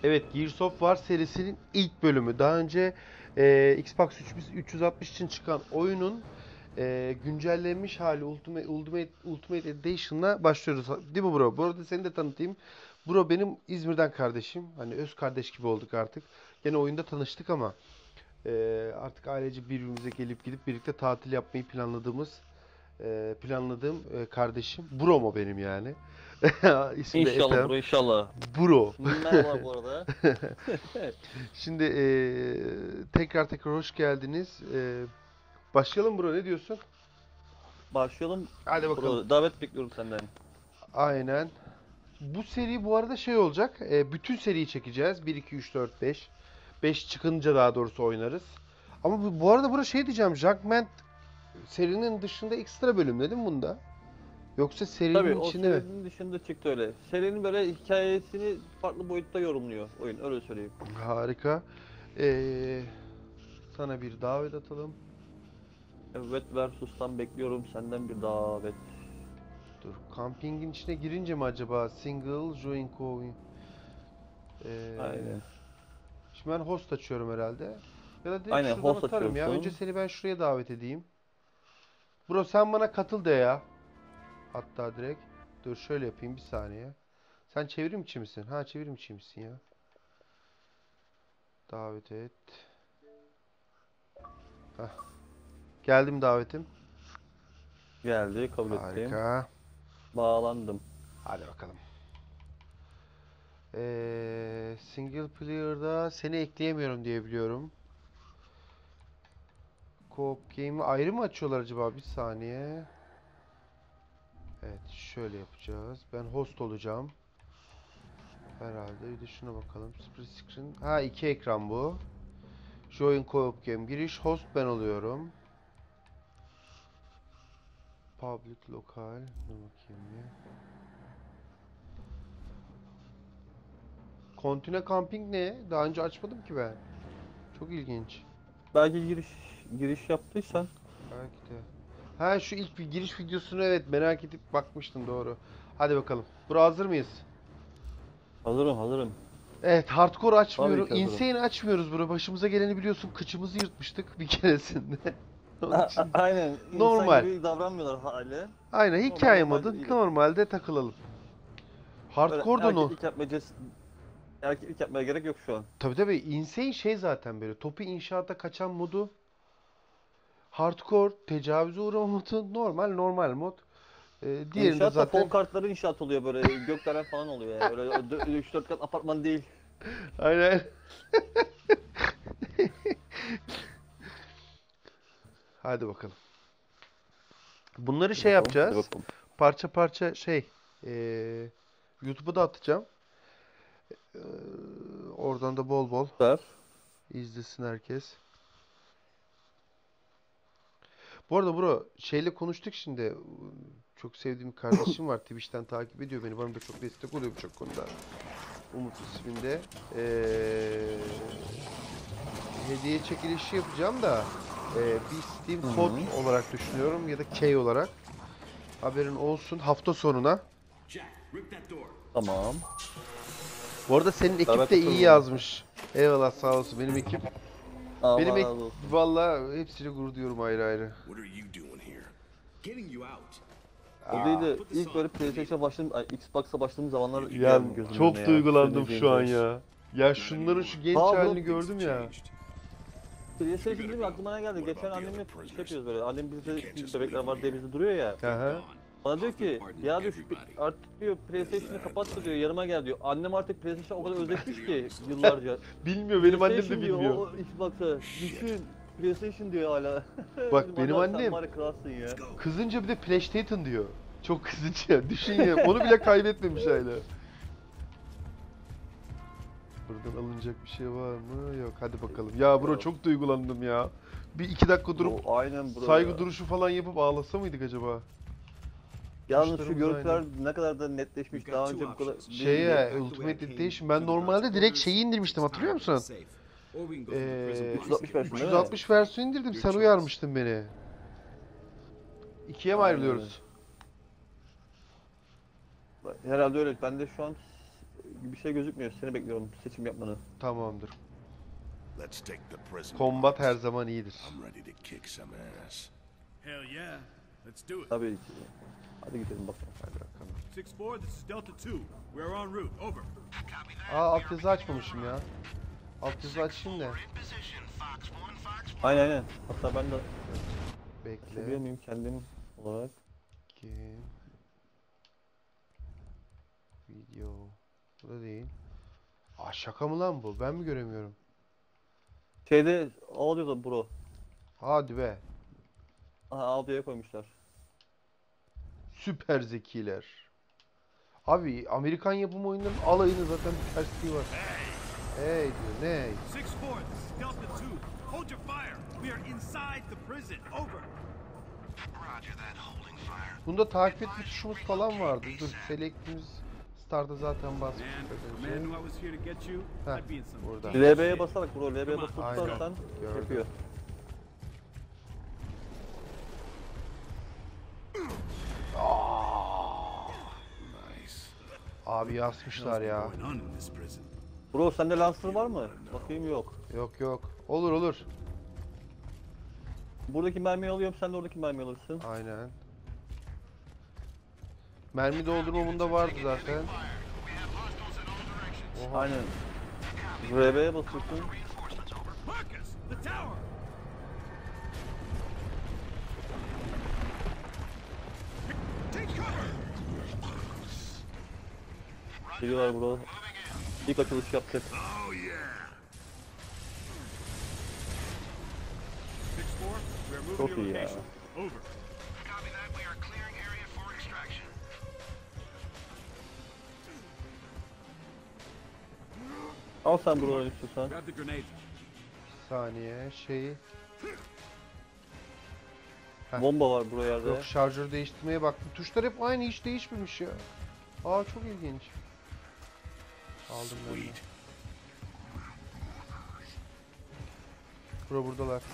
Evet, Gears of War serisinin ilk bölümü. Daha önce Xbox 360 için çıkan oyunun güncellenmiş hali Ultimate Edition'la başlıyoruz. Değil mi bro? Bu arada seni de tanıtayım. Bro benim İzmir'den kardeşim. Hani öz kardeş gibi olduk artık. Gene oyunda tanıştık ama artık ailece birbirimize gelip gidip birlikte tatil yapmayı planladığım kardeşim. Brom o benim yani. İsmi de İnşallah Ethem. bro, inşallah. Bro. Merhaba bu arada. Şimdi tekrar hoş geldiniz. Başlayalım bro, ne diyorsun? Başlayalım Hadi bakalım. bro. Davet bekliyorum senden. Aynen. Bu seri bu arada şey olacak. Bütün seriyi çekeceğiz. Bir 2 3 4 5. 5 çıkınca daha doğrusu oynarız. Ama bu arada burada şey diyeceğim. Junkman serinin dışında ekstra bölüm değil mi bunda? Yoksa Tabii serinin o içinde mi? serinin dışında çıktı öyle. Serinin böyle hikayesini farklı boyutta yorumluyor oyun, öyle söyleyeyim. Harika. Ee, Sana bir davet atalım. Evet, Versus'tan bekliyorum senden bir davet. Dur. Campingin içine girince mi acaba? Single, join co. Ee, Aynen. Şimdi ben host açıyorum herhalde. Ya da direkt Aynen, şuradan host atarım ya. Önce açıyorsun. seni ben şuraya davet edeyim. Bro sen bana katıl de ya. Hatta direkt. Dur şöyle yapayım bir saniye. Sen çevrim içi misin? Ha, çevrim içi misin ya? Davet et. Hah. Geldim davetim. Geldi, kabul ettim. Harika. Bağlandım. Hadi bakalım. Single player'da seni ekleyemiyorum diye biliyorum. Co-op game'i ayrı mı açıyorlar acaba? Bir saniye. Evet, şöyle yapacağız. Ben host olacağım. Herhalde. Bir de şuna bakalım. Split screen. Ha, iki ekran bu. Join co-op game. Giriş host ben oluyorum. Public lokal. Dur bakayım bir. Continue Camping ne? Daha önce açmadım ki ben. Çok ilginç. Belki giriş yaptıysan. Belki de. Ha, şu ilk bir giriş videosunu evet merak edip bakmıştım, doğru. Hadi bakalım. Bura hazır mıyız? Hazırım, hazırım. Evet, hardcore Tabii açmıyoruz. ki hazırım. Insane açmıyoruz bro. Başımıza geleni biliyorsun. Kıçımızı yırtmıştık bir keresinde. Onun için Aynen, insan normal. gibi davranmıyorlar hali. Aynen, Normal hikaye normal modu iyi. normalde takılalım. Böyle Hardcore da no. erkeklik yapmaya gerek yok şu an. Tabii tabii, insane şey zaten böyle. Topu inşaata kaçan modu. Hardcore tecavüze uğrama modu. Normal mod. Diğerinde İnşaat da fol zaten kartları inşaat oluyor, böyle gökdelen falan oluyor yani. Öyle 3-4 kat apartman değil. aynen. Hadi bakalım. Bunları Hadi şey bakalım, hadi yapacağız. bakalım. Parça parça şey. ee, YouTube'a da atacağım. Ee, Oradan da bol bol Süper. izlesin herkes. Bu arada bro şeyle konuştuk şimdi. Çok sevdiğim bir kardeşim var. Twitch'ten takip ediyor beni. Bana da çok destek oluyor birçok konuda. Umut isminde. Hediye çekilişi yapacağım da bir Hı Steam kod hı. olarak düşünüyorum ya da key olarak. Haberin olsun hafta sonuna. Tamam. Bu arada senin ekip Davet de iyi atıyorum hemen. yazmış. Eyvallah, sağ olsun benim ekip. Benim Allah ek razı olsun. Vallahi hepsiyle gurur duyuyorum ayrı ayrı. What are you doing here? Getting you out. O değil Aa, de ilk böyle PlayStation'a başladığım, Xbox'a başladığım zamanlar ya geldi gözümün önüne çok ya. duygulandım şu an Söyleyeceğim ya. Ya şunların şu genç Ha halini bro, gördüm ya. PlayStation değil mi? Aklıma ne geldi? Geçen annemle şey yapıyoruz böyle. Annem bizde küçük bebekler var diye bizde duruyor ya. Aha. Bana diyor ki ya diyor artık diyor PlayStation'ı kapat diyor, yanıma gel diyor. Annem artık PlayStation'ı o kadar özlemiş ki yıllarca. Bilmiyor, benim annem de PlayStation diyor bilmiyor. o Xbox'a. Düşün. PlayStation diyor hala. Bak Dedim, benim "Aga sen annem var ya kralsın ya." kızınca bir de PlayStation diyor. Çok kızınca. Düşün ya. Onu bile kaybetmemiş hala. Buradan alınacak bir şey var mı? Yok. Hadi bakalım. Ya bro çok duygulandım ya. Bir iki dakika durup O aynen bro saygı ya. duruşu falan yapıp ağlasa mıydık acaba? Yalnız şu Kuşlarımız görüntüler aynı. ne kadar da netleşmiş. Daha önce bu kadar değildi. Şeye, Ultimate Edition. Ben normalde direkt şeyi indirmiştim, hatırlıyor musun? 360 versiyon değil mi? 360 versiyon indirdim. Sen uyarmıştın beni. İkiye mi Aynen öyle. ayrılıyoruz? Herhalde öyle. Ben de şu an bir şey gözükmüyor. Seni bekliyorum seçim yapmanı. Tamamdır. Let's take the prison. Kombat her bombs. zaman iyidir. I'm ready to kick some ass. Hell yeah. Let's do it. Tabii ki. Hadi gidelim bakalım. Hadi bakalım. 6-4, this is Delta 2. We are en route. Over. Altyazı açmamışım ya. Altyazı açayım da. Aynen. Hatta ben de Bekle. seviyor muyum kendim olarak? Kim? Video. Bu da değil. Aa, şaka mı lan bu? Ben mi göremiyorum? Şeyde audio'da bro. Hadi be. Aha audio'ya koymuşlar. Süper zekiler. Abi Amerikan yapım oyunların alayının zaten bir tersliği var. Hey diyor ne? 6-4, this is Delta 2. Hold your fire. We are inside the prison. Over. Bunda takip etme tuşumuz falan vardı. Dur select'imiz start'ta zaten Man, basmıştık if az a man önce. knew I was here to get you, Heh, I'd be in some burada. deep LB'ye shit. basarak bro. LB'ye basıp Aynen, tutarsan gördüm. yapıyor. Nice. Abi yazmışlar What's ya. going on in this prison? Bro sende Lancer var mı? Bakayım yok. Yok yok. Olur olur. Buradaki mermiyi alıyorum sen de oradaki mermiyi alırsın. Aynen. Mermi doldurma bunda vardı zaten. Oha. Aynen. RB'ye basıyorsun. Marcus, the tower. Take cover. Geliyorlar bro. İlk açılış yaptık. Oh yeah. 6-4, we are moving Çok to iyi your ya. location. Over. Copy that. We are clearing area for extraction. Al sen bro istiyorsan. Grab the grenades. Bir saniye şeyi. Heh. Bomba var bro yerde. Yok şarjör değiştirmeye baktım. Tuşlar hep aynı hiç değişmemiş ya. Aa çok ilginç. Aldım ben de. Sweet. Bura buradalar.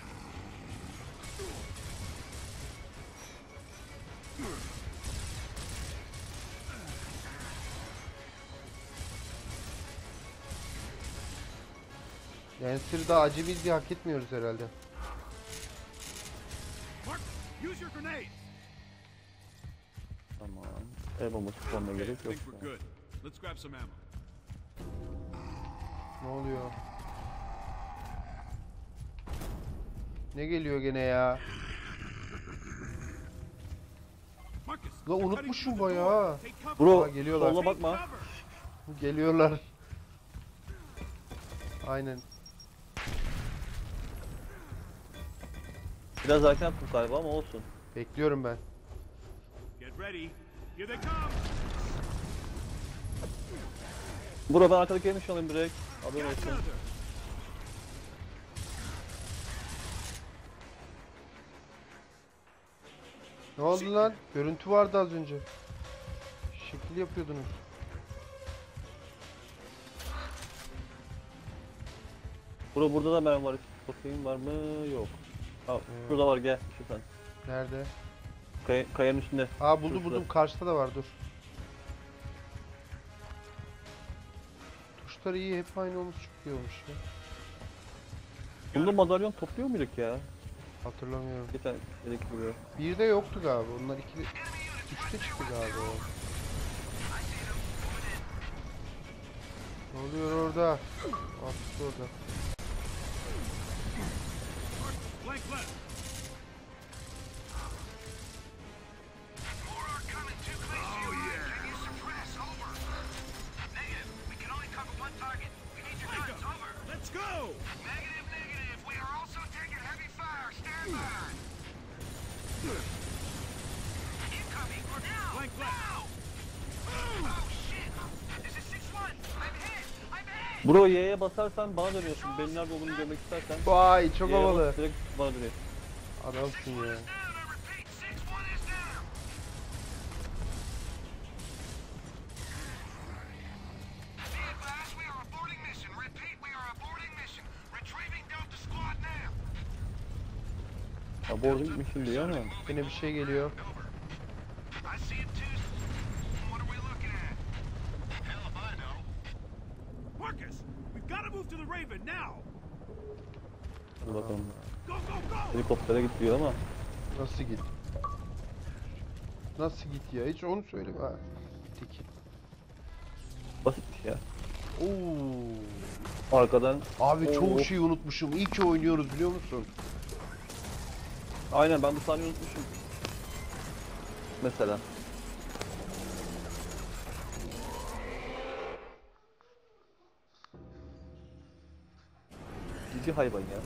Lancer'ı daha acemi diye hak etmiyoruz herhalde. Mark, use your grenades. Tamam. El bombası kullanmaya Okay, I gerek yok. think we're good. Let's grab some ammo. Ne oluyor? Ne geliyor gene ya? Marcus, La they're cutting unutmuşum through the bayağı. door. Take cover. Bro Aa, geliyorlar. sola Take bakma. cover. Geliyorlar. Aynen. Biraz erken yaptım galiba ama olsun. Bekliyorum ben. Get ready. Here they come. Bro ben arkadaki yemiş alayım direkt. Haberin Got olsun. another. Ne oldu lan? Görüntü vardı az önce. Şekil yapıyordunuz. Bro burada da mermi var. Bakayım var mı? Yok. Ha, şurada var gel. Şuradan. Nerede? Kayanın üstünde. Aa buldum Şurada. buldum. Karşıda da var dur. Tuşları iyi. Hep aynı olmuş çok iyi olmuş ya. Bunda madalyon topluyor muyduk ya? Hatırlamıyorum. Geçen dedik buraya. Bir de yoktu galiba. Onlar iki, üçte çıktı galiba o. Ne oluyor orada? Artık orada. Flank left. More are coming. Too close to you. Can you suppress? Over. Negative. We can only cover one target. We need your guns. Over. Let's go. Negative, negative. We are also taking heavy fire. Stand by. Incoming. Now. Flank left. Now. Oh shit. This is 6-1. I'm hit. I'm hit. Bro Y'ye basarsan bana dönüyorsun. Benim nerede olduğumu görmek istersen. Vay çok Y'ye bas, havalı. direkt bana dönüyor. Adamsın ya. Down. I repeat. 6-1 is down. Be advised, we are aborting mission. Repeat, we are aborting mission. Retrieving Delta Squad now. Ha boarding mission diyor ama. Yine bir şey geliyor. I see it too. What are we looking at? Hell if I know. Gotta move to the Raven now. Hadi bakalım. Go, go, go! Helikoptere git diyor ama. Nasıl git? Nasıl git ya? Hiç onu söyleme ha. Tiki. Basitmiş ya. Oo. Arkadan. Abi çoğu Oo. şeyi unutmuşum. İyi ki oynuyoruz biliyor musun? Aynen ben bu sahneyi unutmuşum. Mesela. Cici hayvan ya.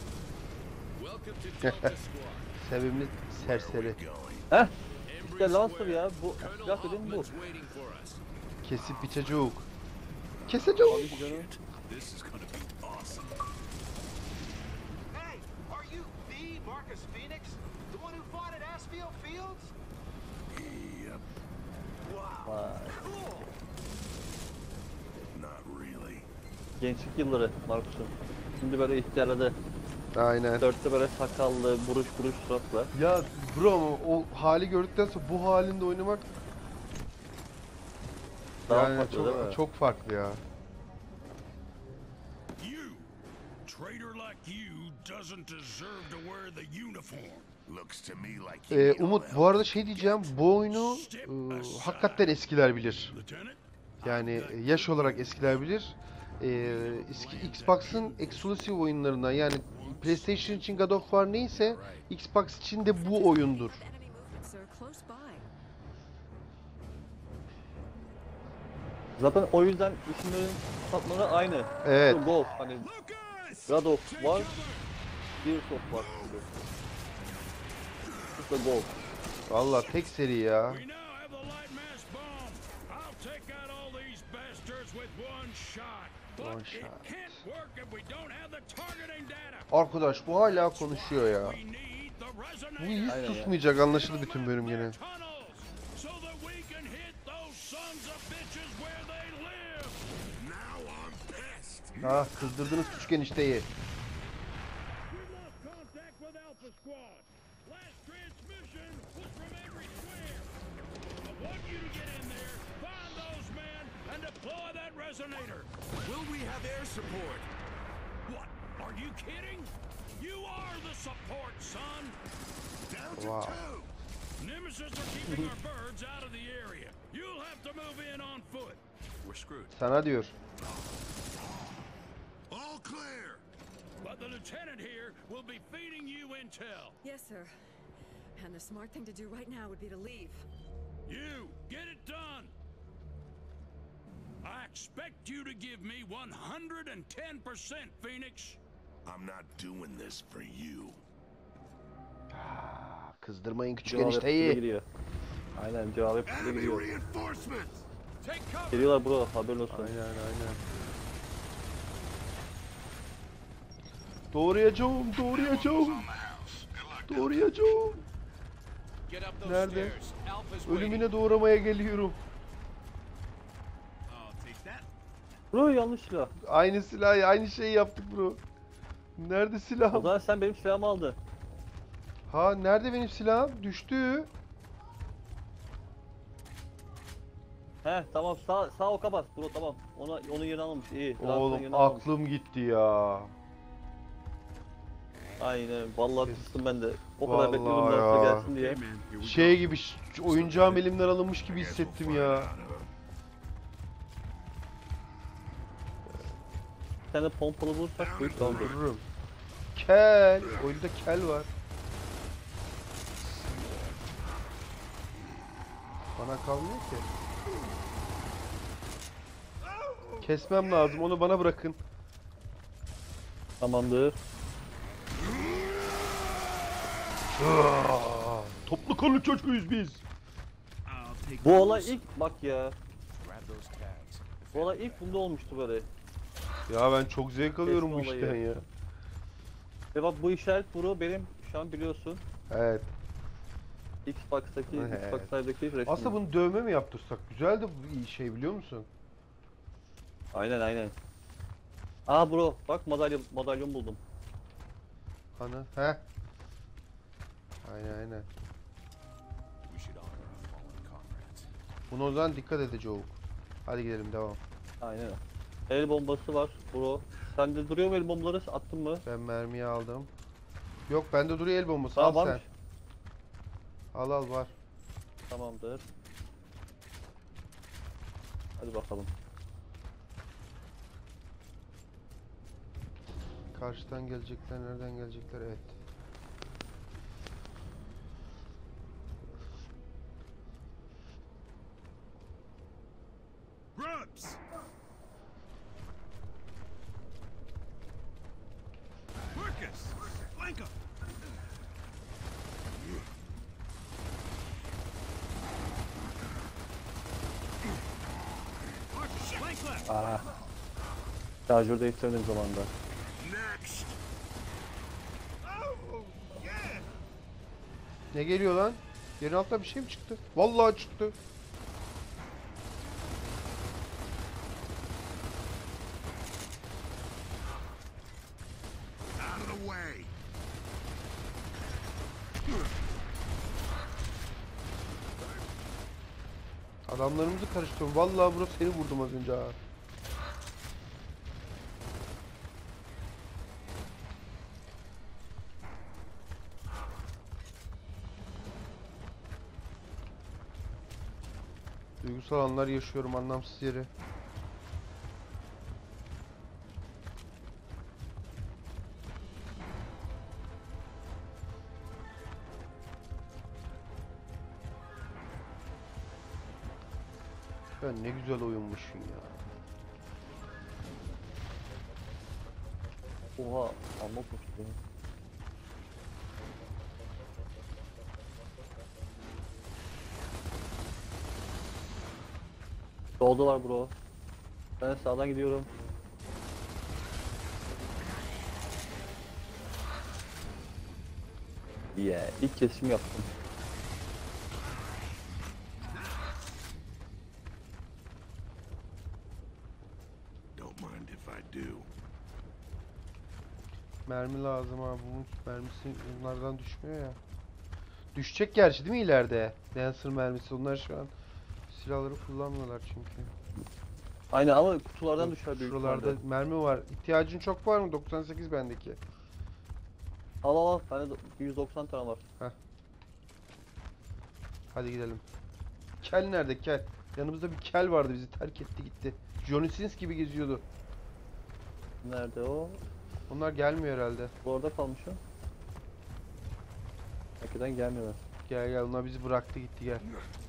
Sevimli serseri. Heh. İşte Lancer ya. Bu silah dediğim bu. Kesip biçecek. Kesecek. Abi canım. This is gonna be awesome. Hey, are you the Marcus Phoenix? The one who fought at Asfield Fields? Yep, Wow, Vay. cool. not really. Gençlik yılları Markus'un. Şimdi böyle ihtiyarladı. Aynen. Dörtte böyle sakallı, buruş buruş suratla. Ya bro ama o hali gördükten sonra bu halinde oynamak Daha yani farklı değil mi? çok farklı ya. You, traitor like you, doesn't deserve to wear the uniform. Looks to me like you need Umut all bu arada şey diyeceğim, bu oyunu hakikaten eskiler bilir. Lieutenant? Yani yaş olarak eskiler bilir. Xbox'ın exclusive oyunlarından yani PlayStation için God of War neyse Xbox için de bu oyundur. Enemy movements are close by. Zaten o yüzden isimlerin satmaları aynı. Evet. Golf hani Lucas! God of War, Gears of War gibi. İşte Golf. Vallahi tek seri ya. We now have the light mass bomb. I'll take out all these bastards with one shot. But One it shot. can't work if we don't have the targeting data. Arkadaş bu hala konuşuyor ya. We need the Bu resonator. hiç Aynen ya. susmayacak anlaşıldı bütün bölüm gene. Tunnels, so that we can hit those sons of bitches where they live. Now I'm pissed. Ah kızdırdınız küçük enişteyi. We lost contact with Alpha Squad. Last transmission was from every square. I want you to get in there, find those men, and deploy that resonator. Will we have air support? What? Are you kidding? You are the support, son. Down to Wow. two. Nemesis are keeping our birds out of the area. You'll have to move in on foot. We're screwed. Sana diyor. All clear. But the lieutenant here will be feeding you intel. Yes, sir. And the smart thing to do right now would be to leave. You, get it done! I expect you to give me 110%, Phoenix. I'm not doing this for you. Kızdırmayın küçük Cevap hepsine enişteyi. giriyor. Aynen cevap hepsine giriyor. reinforcements! Take cover! Geliyorlar bro haberin olsun. Aynen. Doğrayacağım. Get up those Nerede? stairs. Alpha's waiting. Ölümüne doğramaya geliyorum. I'll take that. Bro yanlış silah. Aynı silah, aynı şeyi yaptık bro. Nerede O silahım? zaman sen benim silahımı aldın. Ha nerede benim silahım? Düştü. He tamam sağ oka bas bro tamam. Onun yerini almış iyi. Oğlum yerini almamış. aklım gitti ya. Aynen vallahi Kes. kıstım ben de. O Vallahi kadar bekliyordum ya. Lancer gelsin diye. Hey, man, here we Şey gibi oyuncağım elimden alınmış gibi Guess we'll hissettim find ya. out, huh? Bir tane pompalı bulursak bu iş tamamdır. Vururum. Kel. Oyunda kel var. Bana kalmıyor ki. Kesmem lazım. Onu bana bırakın. Tamamdır. Toplu kanlı çocuğuyuz biz. I'll take Bu olay those. ilk bak ya. Bu olay ilk bunda olmuştu böyle. Ya ben çok zevk alıyorum bu Kesme işten olayı. ya. Ve bak bu işaret bro benim şu an biliyorsun. Evet. Xbox'taki, Evet. Xbox Live'daki resmi. Aslında bunu dövme mi yaptırsak? Güzel de bu iyi şey biliyor musun? Aynen. Aa bro bak madalyon buldum. Ana. He. Aynen. We should honor our fallen comrades. Buna o zaman dikkat edeceğiz. Hadi gidelim devam. Aynen. El bombası var bro. Sende duruyor mu el bombaları? Attın mı? Ben mermiyi aldım. Yok bende duruyor el bombası. Tamam Al sen. varmış. Al al var. Tamamdır. Hadi bakalım. Karşıdan gelecekler, nereden gelecekler? Evet. Grubs! Marcus! Flank 'em! Marcus, flank left! Aa. Şarjör değiştirdiğim zamanda. Next! Oh, yeah! Ne geliyor lan? Yerin altında bir şey mi çıktı? Vallahi çıktı. Out of the way! Adamlarımızı karıştırıyorum. Vallahi bro seni vurdum az önce ha. Duygusal anlar yaşıyorum anlamsız yere. Ben ne güzel oyunmuşum ya. Oha amma koştu. Solda var bro. Ben sağdan gidiyorum. Yeah, ilk kesim yaptım. Don't mind if I do. Mermi lazım abi. Bunun mermisi bunlardan düşmüyor ya. Düşecek gerçi değil mi ileride? Dancer mermisi. Onlar şu an silahları kullanmıyorlar çünkü. Aynen ama kutulardan düşer büyük Şuralarda ihtimalle. mermi var. İhtiyacın çok var mı? 98 bendeki. Al al al. Bende 190 tane var. Hadi gidelim. Kel nerede kel? Yanımızda bir kel vardı bizi terk etti gitti. Johnny Sins gibi geziyordu. Nerede o? Onlar gelmiyor herhalde. Bu orada kalmış o. Hakikaten gelmiyorlar. Gel gel onlar bizi bıraktı gitti gel.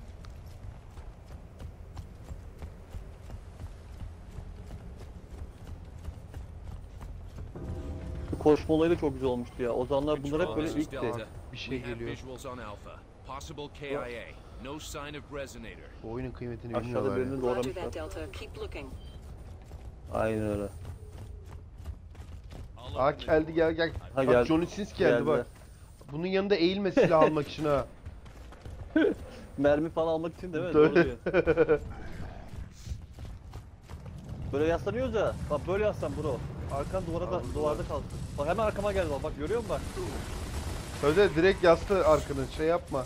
Bu koşma olayı da çok güzel olmuştu ya. O zamanlar bunlar hep Control, böyle this is ilkti. Delta. Bir We şey have geliyor. visuals on Alpha. Possible KIA. No sign of resonator. Bu oyunun kıymetini Aşağıda bilmiyorlar ya. birini Roger that, doğramışlar. Delta. Keep looking. Aynen öyle. Aa geldi gel gel. Ha, Bak geldi. Johnny Sins geldi Geldiler. bak. Bunun yanında eğilme silah almak için ha. Mermi falan almak için değil mi? Doğru. Doğru diyor. Böyle yaslanıyoruz ya. Bak böyle yaslan bro. Arkan duvarda kalsın. Bak hemen arkama geldi bak. Bak görüyor musun bak? Öyle direkt yastı arkanı şey yapma.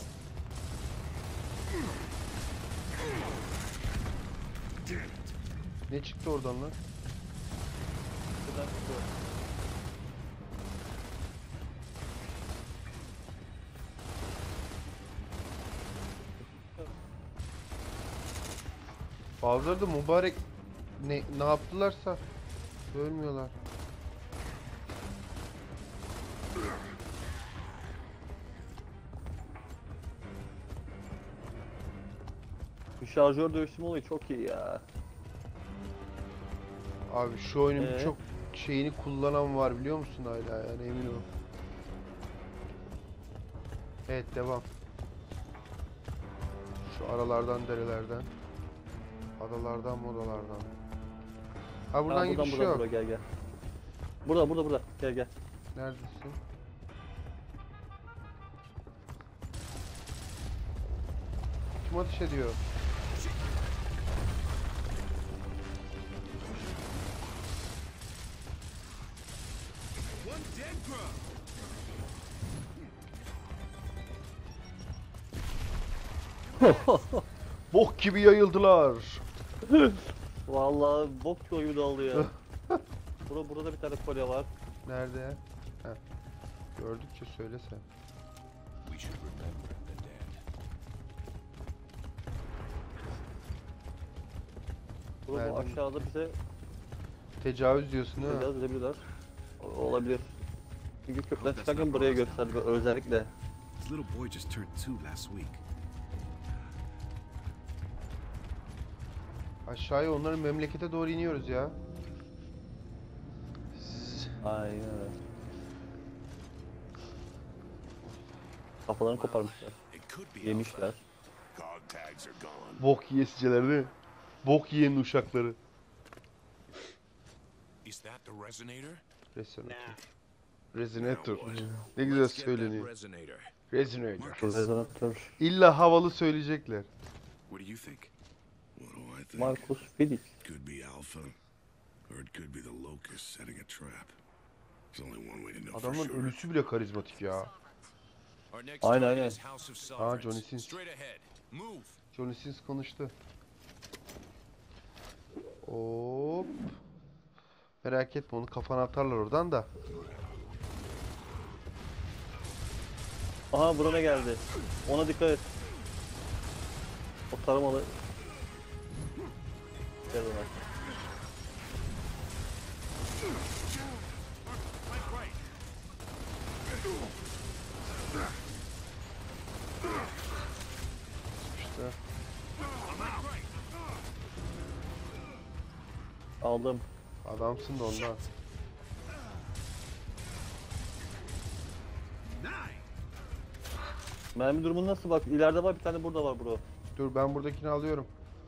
Ne çıktı oradan lan? Şuradan çıkıyor. Bazıları da mübarek ne yaptılarsa ölmüyorlar. Bu şarjör dövüşüm olayı çok iyi ya. Abi şu oyunun Ee? birçok şeyini kullanan var biliyor musun hala yani emin ol. Evet devam. Şu aralardan derelerden. Adalardan modalardan. Ha buradan Tamam, gidiş yok. Burada gel gel. Burada gel gel. Neredesin? Kim ateş ediyor? One dead grub! Bok gibi yayıldılar. Vallahi bok çoğu gibi dağıldı ya. Burada bir tane kolye var. Nerede ya? Heh. Gördükçe söylesen. We should remember the dead. Burada bu Mermi. aşağıda bize Tecavüz diyorsun değil mi? biraz edebilirler. Olabilir. Çünkü köprüden çıkarken buraya gösterdi özellikle. This little boy just turned 2 last week. Aşağıya onların memlekete doğru iniyoruz ya. Aynen öyle. Kafalarını koparmışlar. It could be Yemişler. Cog tags are gone. Bok yiyesiceler değil mi? Bok yiyen uşakları. Is that the resonator? Resonator. Resonator. Now what? Ne güzel Let's get that söyleniyor. resonator. Resonator. Rezonatör. İlla havalı söyleyecekler. What do you think? What do I think? Marcus Felix. Could be Alpha, or it could be the Locust setting a trap. There's only one way to know for Adamın sure. ölüsü bile karizmatik ya. Our next Aynen, target aynen. is House of Sovereigns. Johnny Sins. Straight ahead. Move. Johnny Sins konuştu. Hop. Merak etme, onu kafana atarlar oradan da. Aha buraya geldi. Ona dikkat et. O taramalı. Gel ona. İşte. Aldım. Adamsın da ondan. Mermi durumu nasıl bak? İleride var bir tane burada var bro. Dur, ben buradakini alıyorum.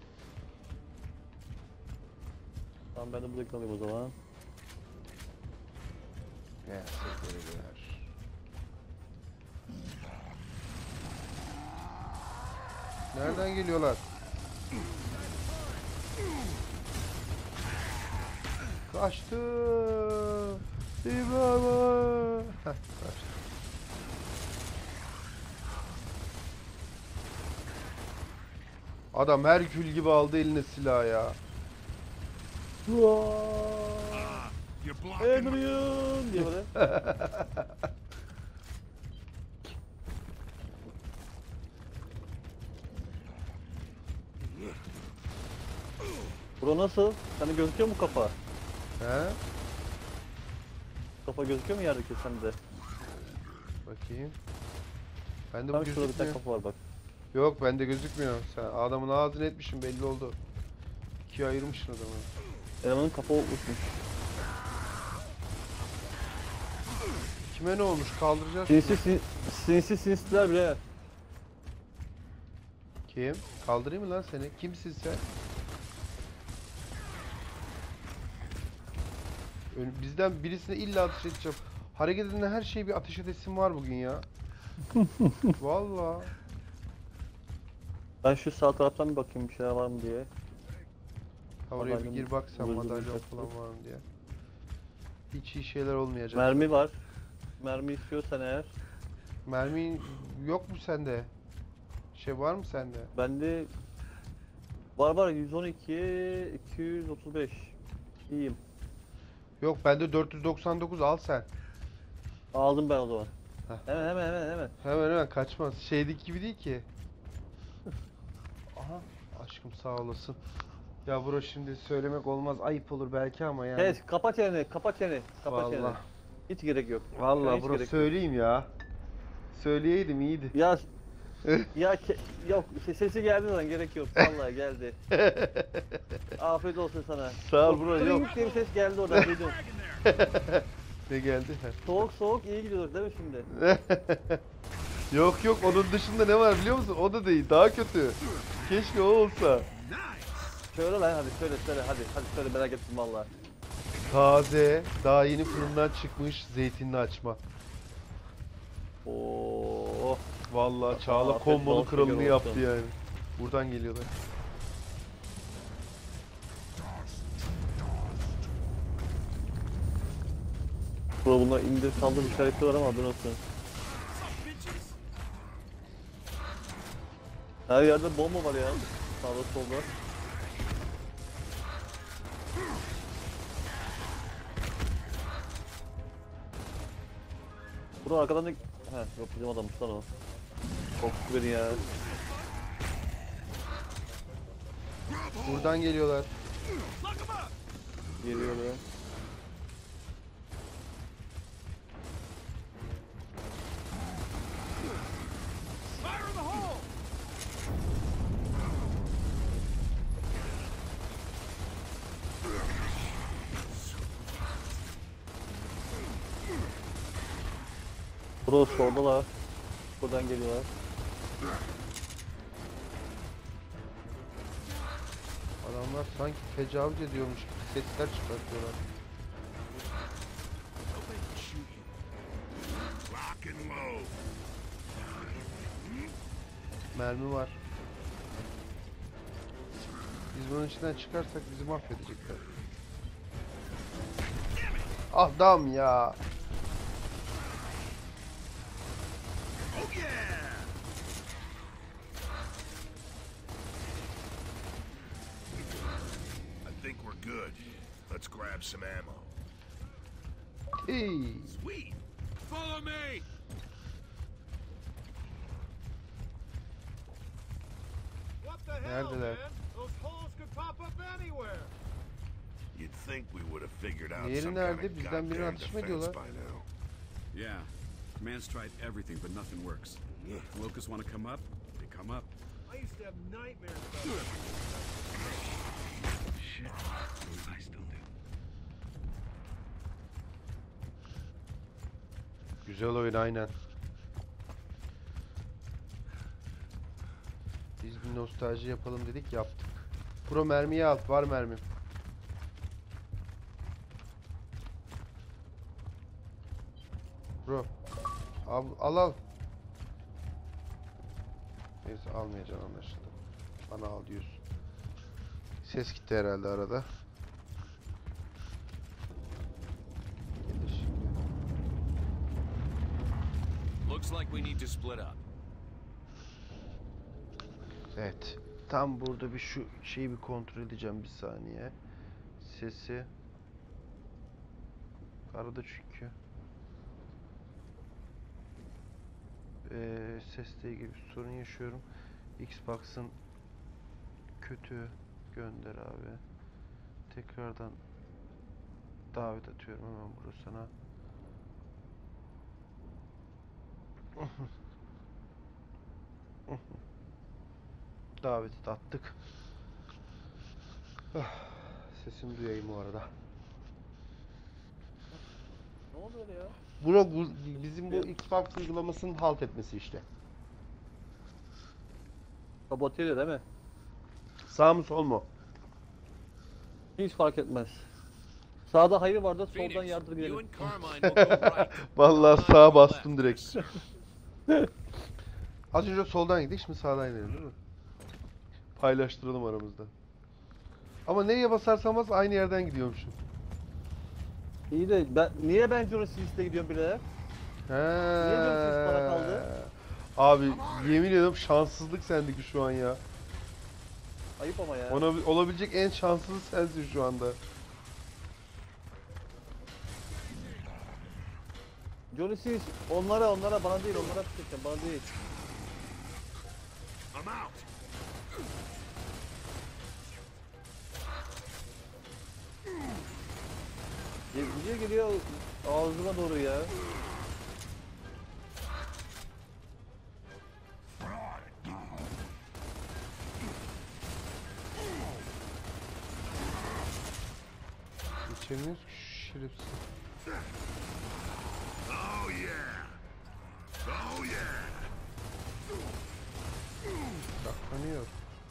Tamam ben de buradakini alayım o zaman. Ya, sevgililer. Nereden geliyorlar? Kaçtı. İbrahim. Kaçtı. Adam Herkül gibi aldı eline silah ya. You're blocking my... Adrian diye böyle. Bro nasıl? Sana gözüküyor mu kafa? He? Kafa gözüküyor mu yerdeki sende? Bakayım. Bende bu Tam şurada bir tane gözükmüyor. kafa var bak. Yok, bende gözükmüyor. Sen adamın ağzını etmişsin, belli oldu. İkiye ayırmışsın adamı. Elemanın kafa uçmuş. Kime ne olmuş? Kaldıracağız. Sinsiler bile. Kim? Kaldırayım mı lan seni? Kimsin sen? Bizden birisine illa ateş edeceğim. Hareket edilen her şeye bir ateş edesim var bugün ya. Vallahi. Ben şu sağ taraftan bir bakayım bir şeyler var mı diye. Ha, oraya bir Madalyon- gir bak sen, Vurdu, madalyon vurdu. falan var mı diye. Hiç iyi şeyler olmayacak. Mermi var. Mermi istiyorsan eğer. Mermin yok mu sende? Şey var mı sende? Bende var 112 235. İyiyim. Yok, bende 499, al sen. Aldım ben o zaman. Heh. Hemen. Hemen hemen kaçmaz. Şeydeki gibi değil ki. Aha, aşkım sağ olasın. Ya bro, şimdi söylemek olmaz, ayıp olur belki ama yani. Evet, kapat çeneni. Kapat çeneni. Vallahi. Hiç gerek yok. Vallahi Hiç bro, gerek yok. söyleyeyim ya. Söyleyeydim iyiydi. Ya yok sesi geldi lan gerek yok. Vallahi geldi. Afiyet olsun sana. Sağ ol bro, yok. Kırık diye bir ses geldi oradan duydum. Ne geldi? Soğuk iyi gidiyoruz değil mi şimdi? Yok, onun dışında ne var biliyor musun? O da değil, daha kötü. Keşke o olsa. Söyle lan hadi söyle hadi söyle merak ettim vallahi. Taze, daha yeni fırından çıkmış zeytinli açma. Oo. Vallahi Çağla afiyet kombonun olsun, kralını gel yaptı olsun. yani. Buradan geliyorlar. Bunlar indir kaldır işareti var ama haberin olsun. Her yerde bomba var ya. Sağda solda. Bunu arkadan da... Heh, yok bizim adammış lan o. Korktu beni ya. Buradan geliyorlar. Geliyorlar. Fire in the hole! Bro soldalar. Buradan geliyorlar. Adamlar sanki tecavüz ediyormuş gibi sesler çıkartıyorlar. Lock and load. Mermi var. Biz bunun içinden çıkarsak bizi mahvedecekler. Adam ya. Oh yeah! I think we're good. Let's grab some ammo. Hey. Sweet. Follow me! What the hell, Neredeler? man? Those holes could pop up anywhere. You'd think we would have figured out Diğeri some nerede? kind of Bizden birine goddamn ateş mi defense ediyorlar? by now. Yeah. Command's tried everything, but nothing works. If the Locusts want to come up, they come up. I used to have nightmares about that. Shit. I still do. Güzel oyun aynen. Biz bir nostalji yapalım dedik, yaptık. Pro mermiyi al, var mermim. Bro. Al. Neyse almayacaksın anlaşıldı. Bana al diyorsun. Ses gitti herhalde arada. Gelir şimdi. Looks like we need to split up. Evet. Tam burada bir şu şeyi bir kontrol edeceğim bir saniye. Sesi. Arada çünkü. Sesle ilgili bir sorun yaşıyorum. Xbox'ın kötü, gönder abi. Tekrardan davet atıyorum hemen burada sana. Daveti de attık. Sesimi duyayım bu arada. Ne oldu öyle ya? Bu bizim bu Xbox uygulamasının halt etmesi işte. Kapatıyor değil mi? Sağ mı sol mu? Hiç fark etmez. Sağda hayır vardı, soldan Phoenix, yardır you gidelim. and Carmine will go right. Vallahi Carmine sağa go bastım left. direkt. Az önce soldan gittik, şimdi sağdan gidelim değil mi? Paylaştıralım aramızda. Ama nereye basarsam bas aynı yerden gidiyormuşum. İyi de niye ben Jurassic'te gidiyorum bile? Niye Jurassic bana kaldı? Abi yemin ediyorum şanssızlık sendeki şu an ya. Ayıp ama ya. Olabilecek en şanssız sensin şu anda. Jurassic onlara bana değil, onlara tutacağım, bana değil. I'm out. Niye geliyor ağzıma doğru ya? Geçemiyoruz ki şu şerefsiz. Oh yeah. Oh yeah. Saklanıyor.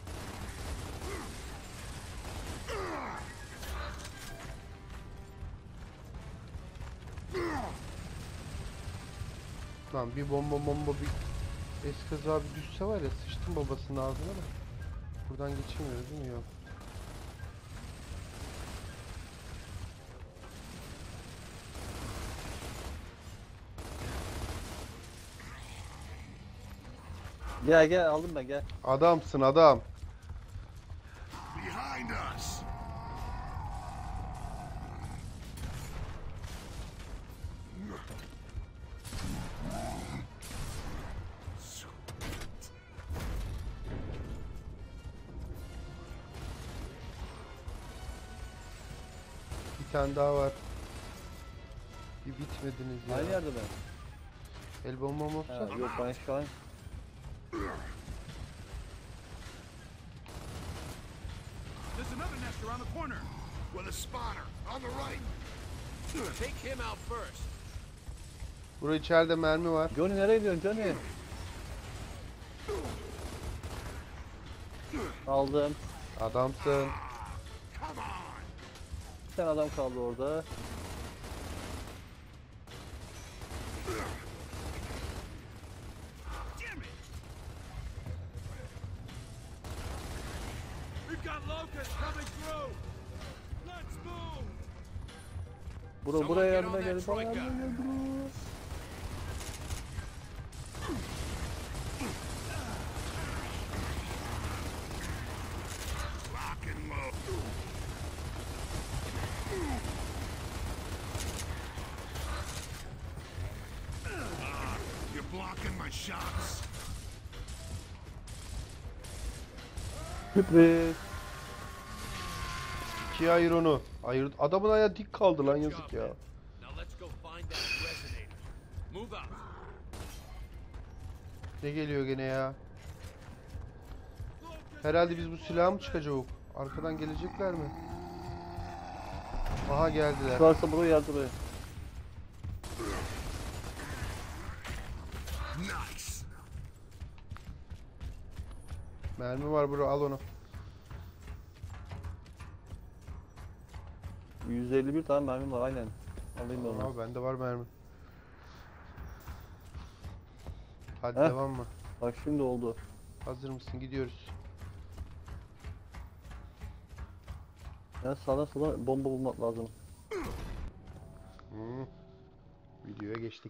Lan bir bomba bir eskaza bir düşse var ya, sıçtım babasının ağzına da. Buradan geçemiyoruz değil mi? Yok. Gel aldım ben gel. Adamsın adam. Behind us. tane daha var. Bir bitmediniz ya. Aynı yerde mi? El bombam Ha, olsa. yok ben şu an There's another nest around the corner. With a spotter on the right. Take him out first. Burada içeride mermi var. Johnny nereye gidiyorsun Johnny? Aldım. Adamsın. Bir tane adam kaldı orada. We've got locusts coming through. Let's move. Buraya get yardıma on that geldi. Bana troika. yardıma geldi. Lock and load. You're blocking my shots. Sürpriz. İkiye ayır onu. Ayır. Adamın ayağı dik kaldı lan, yazık ya. Now let's go find that resonator. Move out. Ne geliyor gene ya? Herhalde biz bu silahı mı çıkacak? Arkadan gelecekler mi? Aha geldiler. Varsa buraya yardım buraya. Nice. Mermi var bro, al onu. 151 tane mermim var aynen. Alayım onu. Aa, bende var mermi. Hadi Heh. devam mı? Bak şimdi oldu. Hazır mısın? Gidiyoruz. Yani sağdan sola bomba bulmak lazım. Videoya geçtik.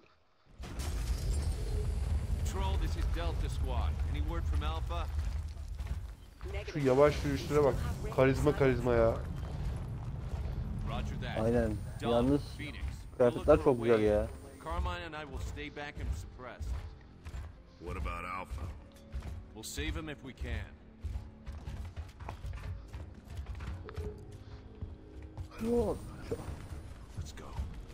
Patrol, this is Delta Squad. Any word from Alpha? Şu yavaş yürüyüşlere bak. Karizma ya. Roger that. Aynen. Delta, Yalnız Phoenix. kıyafetler çok güzel ya. Carmine and I will stay back and suppress. What about Alpha? We'll save him if we can. Yok. Let's go.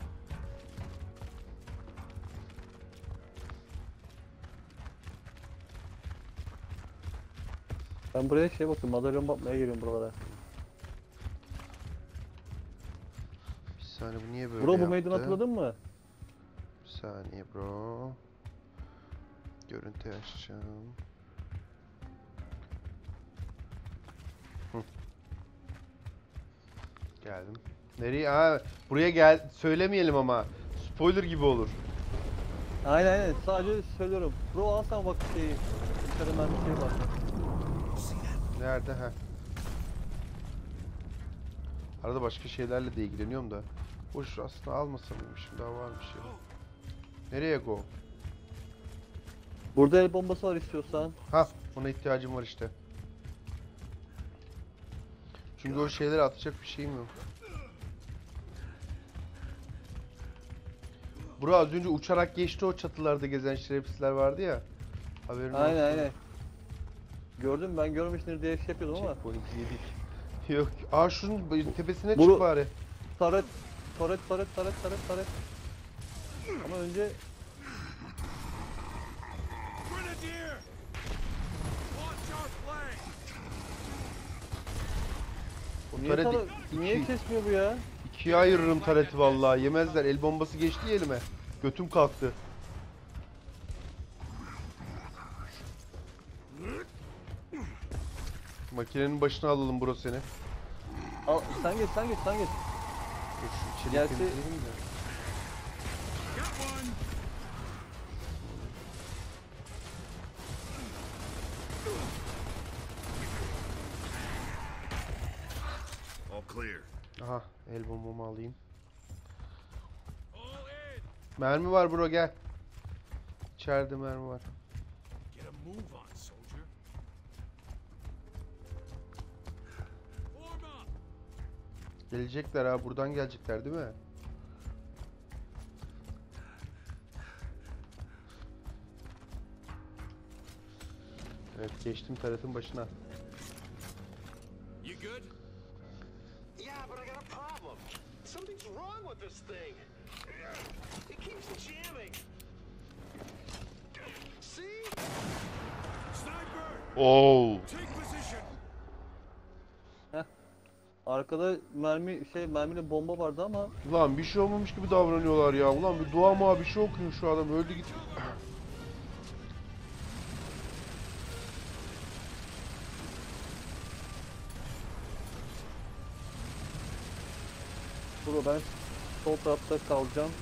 Ben buraya şey bakıyorum, madalyon bakmaya geliyorum buralara. Bir saniye, bu niye böyle Bro bu yaptı? meydanı hatırladın mı? Bir saniye bro. Görüntü açacağım. Geldim. Nereye? Ha, buraya gel. Söylemeyelim ama. Spoiler gibi olur. Aynen sadece söylüyorum. Bro al sen bak şeyi. Dışarı mermi şey var. Nerede? Ha. Arada başka şeylerle de ilgileniyorum da. Boş, aslında almasam mıymışım, daha varmış ya. Nereye go? Burada el bombası var istiyorsan. Ha, ona ihtiyacım var işte. Çünkü o şeyleri atacak bir şeyim yok. Bro az önce uçarak geçti o çatılarda gezen şerefsizler vardı ya. Haberin olsun. Aynen. Gördüm ben görmüşsünüz diye şey yapıyordum ama. Checkpoint yedik. Yok. Aa şunun tepesine Bunu- çık bari. Taret. Ama önce Grenadier! Watch our flank! O niye, taret niye kesmiyor bu ya? ikiye ayırırım tareti vallahi. Yemezler. El bombası geçti ya elime. Götüm kalktı. Makinenin başına alalım bro seni. Al, sen git. Dur şu içeri Gerçi- temizleyelim de. Got one! All clear. Aha, el bombamı alayım. All in! Mermi var bro, gel. İçeride mermi var. Get a move on, soldier. Form up! Gelecekler ha, buradan gelecekler değil mi? Evet, geçtim taretin başına. You good? Yeah, but I got a problem. Something's wrong with this thing. It keeps jamming. See? Sniper! Oo. Take position! Arkada mermili bomba vardı ama Ulan bir şey olmamış gibi davranıyorlar ya. Ulan bir dua mı bir şey okuyun şu adam. Öldü gitti. burada ben sol tarafta kalacağım.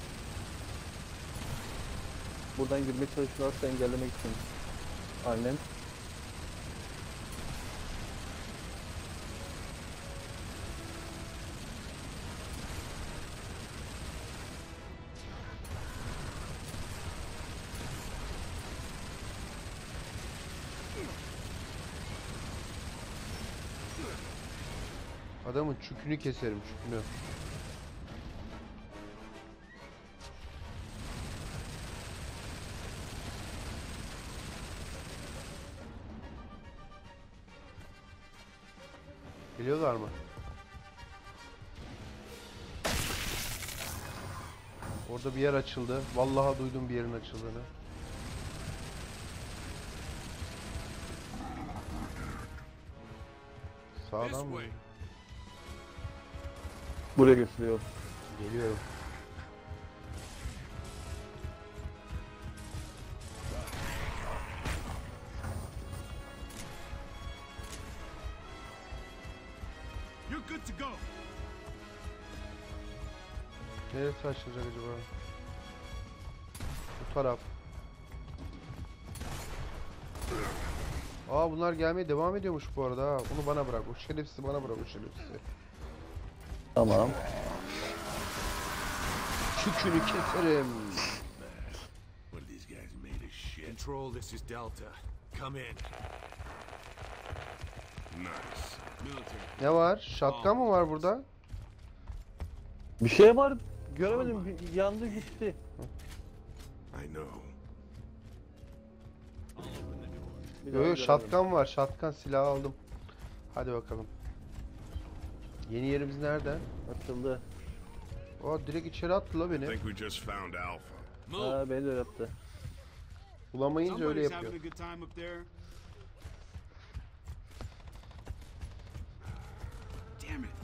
Buradan girmeye çalışıyorlarsa engellemek için. Aynen. Adamın çükünü keserim çükünü. Geliyorlar mı? Orada bir yer açıldı. Vallahi duydum bir yerin açıldığını. This Sağdan mı? way. Buraya gösteriyor. Geliyorum. You're good to go. Neresi açılacak acaba? Bu taraf. Aa bunlar gelmeye devam ediyormuş bu arada ha. Onu bana bırak. O şerefsizi bana bırak o şerefsizi. Tamam. Çükünü keserim. What are these guys made of shit? Control, this is Delta. Come in. Nice. Military. Ne var? Şatkan mı var burada? Bir şey var. Göremedim. Yandı gitti. I know. Bir Yo daha yo göremedim. şatkan var. Şatkan silahı aldım. Hadi bakalım. Yeni yerimiz nerede? Açıldı. O direkt içeri attı la I beni. think we just found Alpha. Move. Ha, beni de öyle yaptı. Bulamayınca öyle Somebody's having yapıyor. a good time up there. Damn it.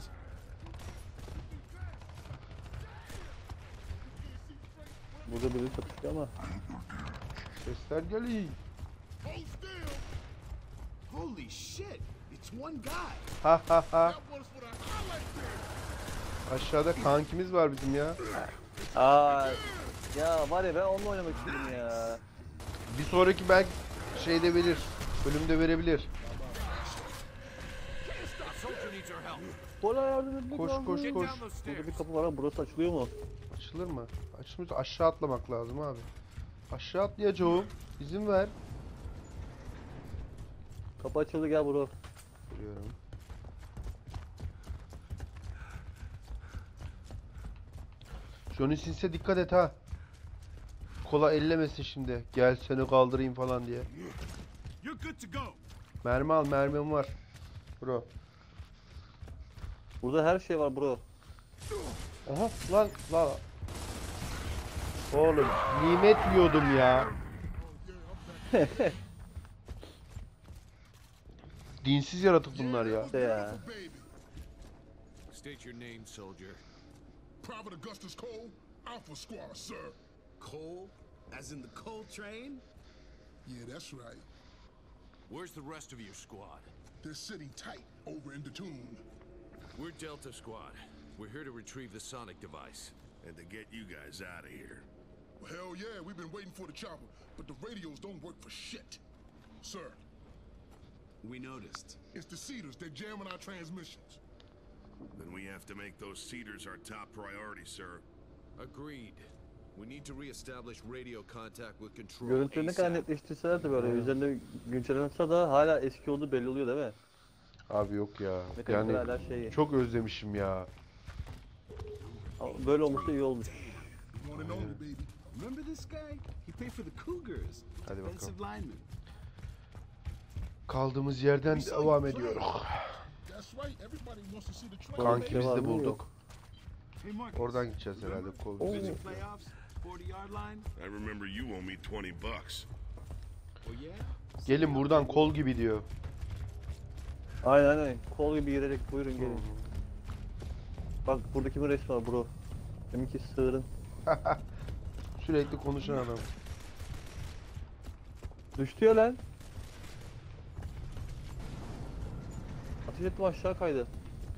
Burada biri çatıştı ama. Sesler geliyor. Hold still. Holy shit. It's one guy. Ha ha ha. That was for the highlight reel. Aşağıda kankimiz var bizim ya. Aa, ya var ya ben onunla oynamak istedim ya. Bir sonraki belki şeyde verir. Bölümde verebilir. A soldier needs our help. Bana yardım etmek Koş lazım. koş Get koş. down those Burada stairs. bir kapı var ama burası açılıyor mu? Açılır mı? Açılmıyorsa aşağı atlamak lazım abi. Aşağı atlayacağım. İzin ver. Kapı açıldı, gel bro. Görüyorum. Johnny Sins'e dikkat et ha. Kola ellemesin şimdi. Gel seni kaldırayım falan diye. You're good to go. Mermi al, mermim var. Bro. Burada her şey var bro. Aha lan lan. Oğlum nimet yiyordum ya. Dinsiz yaratık bunlar ya. İşte ya. Baby. State your name, soldier. Private Augustus Cole, Alpha Squad, sir. Coal? As in the coal train? Yeah, that's right. Where's the rest of your squad? They're sitting tight over in the tomb. We're Delta Squad. We're here to retrieve the sonic device. And to get you guys out of here. Well, hell yeah, we've been waiting for the chopper, but the radios don't work for shit. Sir, We noticed. it's the Cedars. They're jamming our transmissions. Then we have to make those cedars our top priority, sir. Agreed. We need to re-establish radio contact with control. Görüntüleri ne kadar ASAP. netleştirseler de böyle üzerinde güncellense da hala eski olduğu belli oluyor değil mi? Abi yok ya. Mekanikler Yani hala şey. çok özlemişim ya. Ama böyle olmuş da iyi olmuş. One and only, baby. Remember this guy? He played for the Cougars. Hadi bakalım. Defensive lineman. Kaldığımız yerden devam ediyoruz. That's right. Everybody wants to see the train. Kanki Kankimizi var de mı? bulduk. Yok. Hey, Marcus. Oradan gideceğiz herhalde kol. Division playoffs, 40-yard line. I remember you owe me 20 bucks. Oh yeah. Gelin buradan kol gibi diyor. Aynen. Kol gibi yürüyerek buyurun gelin. Bak buradaki bir resmi var bro. Deminki sığırın. Sürekli konuşan adam. Düştü ya lan. Ateş ettim aşağı kaydı.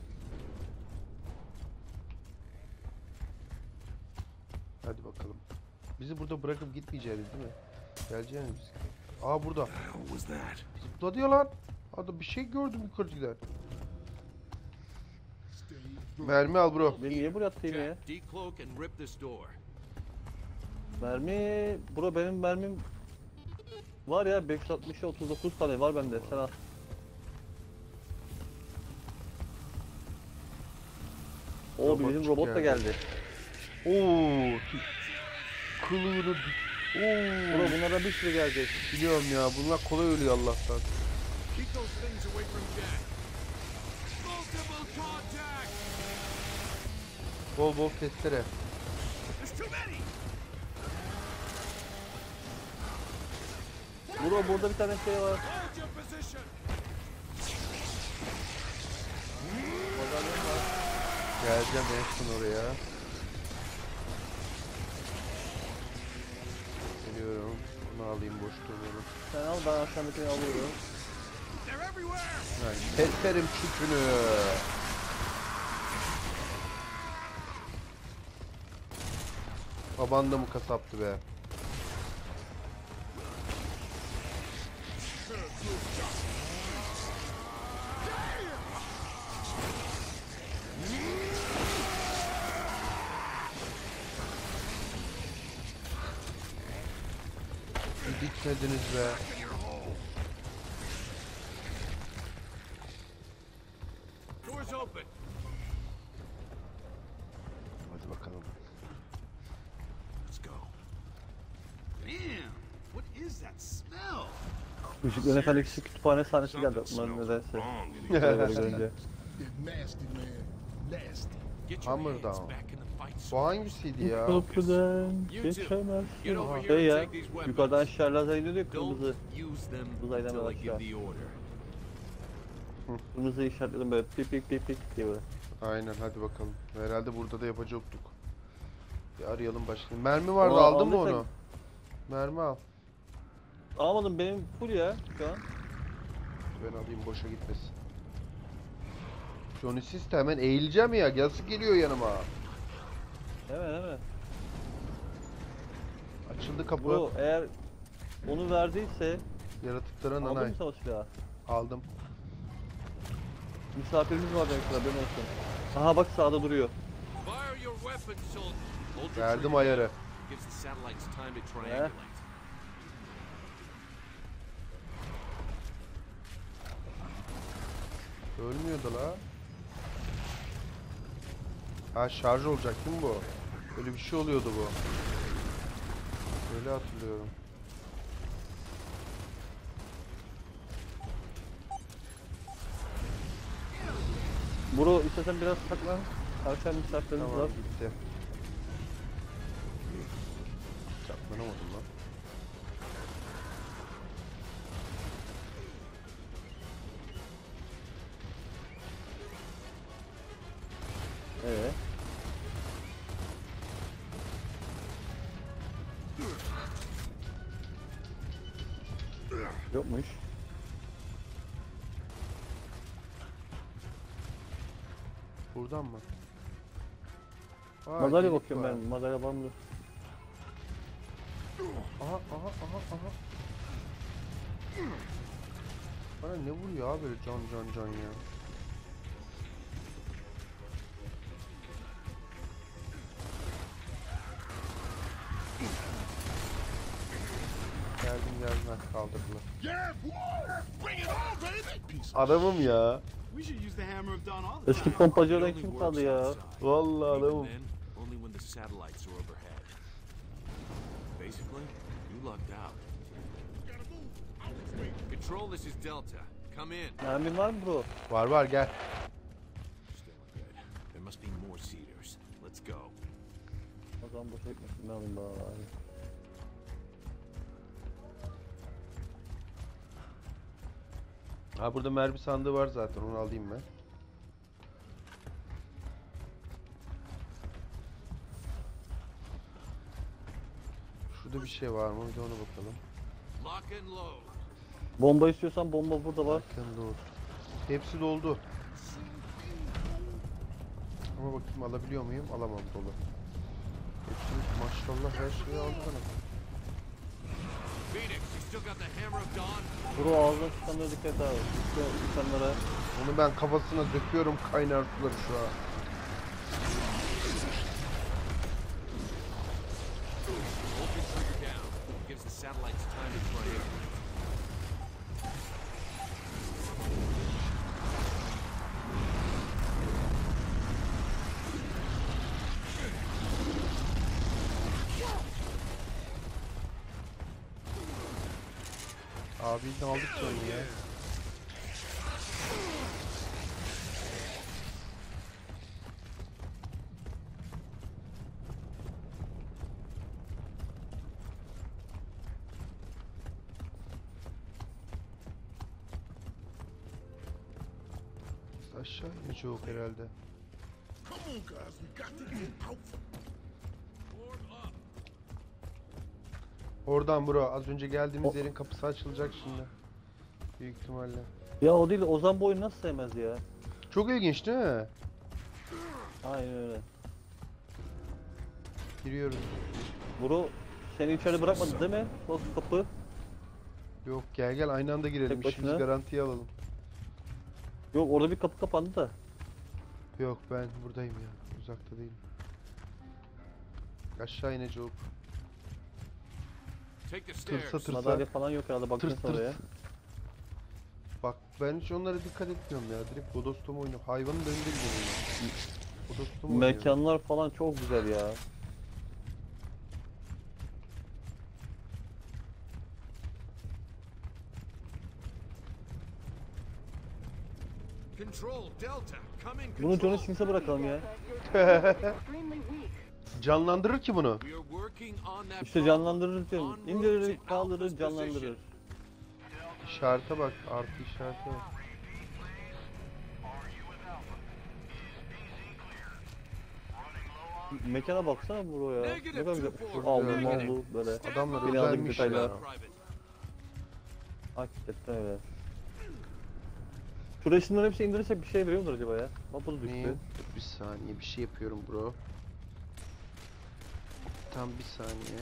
Hadi bakalım. Bizi burada bırakıp gitmeyeceğiz değil mi? Geleceğiz biz. Aa burada. What the hell was that? Zıpla diyor lan. Adam bir şey gördüm yukarıdan. Mermi al bro. Beni niye buraya attı yine ya? Jack, decloak and rip this door. Mermi... Bro benim mermim... Var ya 560'a 39 tane var bende. Sen al. O Robotçuk bizim robot da geldi. geldi. Oo. Kılığını... Bro Oo. bunlardan bir sürü gelecek. Biliyorum ya bunlar kolay ölüyor Allah'tan. Keep those things away from Jack. Multiple contact! Bol bol testere. There's too many! Bro burada bir tane şey var. Hold your position! Madalyon var. Geleceğim en son oraya. Geliyorum. Bunu alayım boş durmuyorum. Sen al ben aşağıdakini alıyorum. They're everywhere! Yani testerim çüpünü. Baban da mı kasaptı be? Gitmediniz be. Doors open! Hadi bakalım. Let's go. Damn. What is that smell? Işıkların Efendisi kütüphane sahnesi geldi Something aklıma smells nedense. wrong in Böyle here. görünce. Nasty, man. Nasty. Get your Hammer hands down. back in the fight. Bu hangisiydi ya? Köprüden You too. geçemezsin. Get over here Şey and ya, take these weapons. yukarıdan şerlazer iniyordu ya Don't kırmızı. use them Uzaydan until I give aşağı. the order. Kırmızı işaretledim böyle pip pip pip pip diye böyle. Aynen hadi bakalım. Herhalde burada da yapacaktık. Bir arayalım başka. Mermi vardı Aa, aldın mı aldıysak- onu? Mermi al. Almadım benim full ya şu an. Ben alayım boşa gitmesin. Johnny Sins de hemen eğileceğim ya. Nasıl geliyor yanıma? Hemen. Açıldı kapı. Bro eğer onu verdiyse Yaratıklara aldın nanay. mı sen o silahı? Aldım. Misafirimiz var demek ki haberin olsun. Aha bak sağda duruyor. Fire your weapons, soldier. Hold your Verdim trigger. ayarı. Gives the satellites time to triangulate. Ölmüyordu la. Ha şarj olacak değil mi bu? Öyle bir şey oluyordu bu. Öyle hatırlıyorum. Bro istersen biraz saklan. Karşıdan misafirimiz Tamam var. gitti. Çatlanamadım lan. Evet. Yokmuş. Buradan mı? Vay, Madalya delik bakıyorum var. ben. Madalya var mı? Aha. Bana ne vuruyor abi böyle can ya. Geldim hadi kaldırdılar. Yeah, boy! Bring it on, baby! Piece of Adamım ya. We should use the hammer of dawn all the Eski time. pompacı It olan only kim works kaldı ya? outside. Vallahi Even adamım. then, only when the satellites are overhead. Basically, you lucked out. Control, this is Delta. Come in. Mermin var mı bro? Var gel. Still good. There must be more Cedars. Let's zaman boşa gitmesin. Ben alayım bari. Ha burada mermi sandığı var zaten, onu alayım ben. Şurada bir şey var mı? Bir de ona bakalım. Lock and load. Bomba istiyorsan bomba burada var. Bakın doğru. Hepsi doldu. Ama bakayım alabiliyor muyum? Alamam, dolu. Hepsini maşallah her şeyi aldı bana. Phoenix, you still got the Hammer of Dawn? Bro ağzına çıkanlara dikkat et abi. Çıkanlara. Onu ben kafasına döküyorum kaynar suları şu an. Vulcan trigger down. Gives the satellites time to triangulate. Abi de aldık sonra ya. Aşağı inecek herhalde. Come on, guys, we got to get out. Oradan bro, az önce geldiğimiz yerin kapısı açılacak şimdi. Büyük ihtimalle. Ya o değil, Ozan bu oyunu nasıl sevmez ya? Çok ilginç değil mi? Aynen öyle. Giriyoruz. Bro seni içeri bırakmadı değil mi? Bak kapı. Yok gel gel aynı anda girelim. Tek İşimizi başına. garantiye alalım. Yok orada bir kapı kapandı da. Yok ben buradayım ya. Uzakta değilim. Aşağı inecek. Take the Tırsa stairs. tırsa. Madalya falan yok herhalde Tırs bakıyorsun oraya. tırs. Bak ben hiç onlara dikkat etmiyorum ya. Direkt bodoslama oynuyorum. Hayvanın da önünde gidiyorum ya. Bodoslama oynuyorum. Mekanlar falan çok güzel ya. Control, Delta, come in Bunu control. Johnny Sins'e bırakalım ya. Canlandırır ki bunu. We are working on that İşte problem. canlandırır diyorum. En route İndirir, to kaldırır, Alpha's canlandırır. position. İşarete bak. Artı işarete bak. Mekana baksana bro ya. Ne Negative kadar güzel. 2-4. Aldı Negative. mallı böyle. Adamlar Beni aldık özenmiş detaylar. ya. Private. Hakikaten öyle. Şu resimlerin hepsini indirirsek bir şey veriyor mudur acaba ya? Bak bu da Niye? düştü. Dur bir saniye bir şey yapıyorum bro. Tam bir saniye.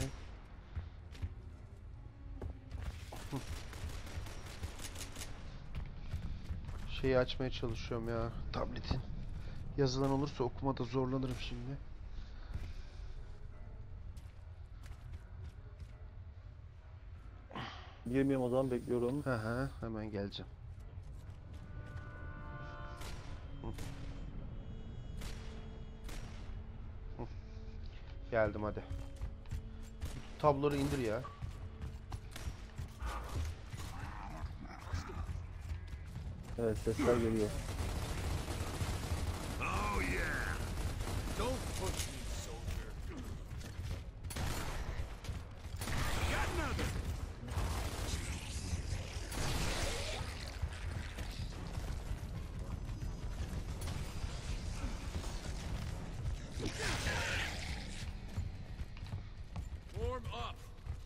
Hı. Şeyi açmaya çalışıyorum ya tabletin. Yazılan olursa okumada zorlanırım şimdi. Girmeyeyim o zaman bekliyorum. Hı hı, hemen geleceğim. Hı. Hı. Geldim hadi. Tabloları indir ya. Evet sesler geliyor. Oh yeah. Don't push me, soldier. Got another. Form up.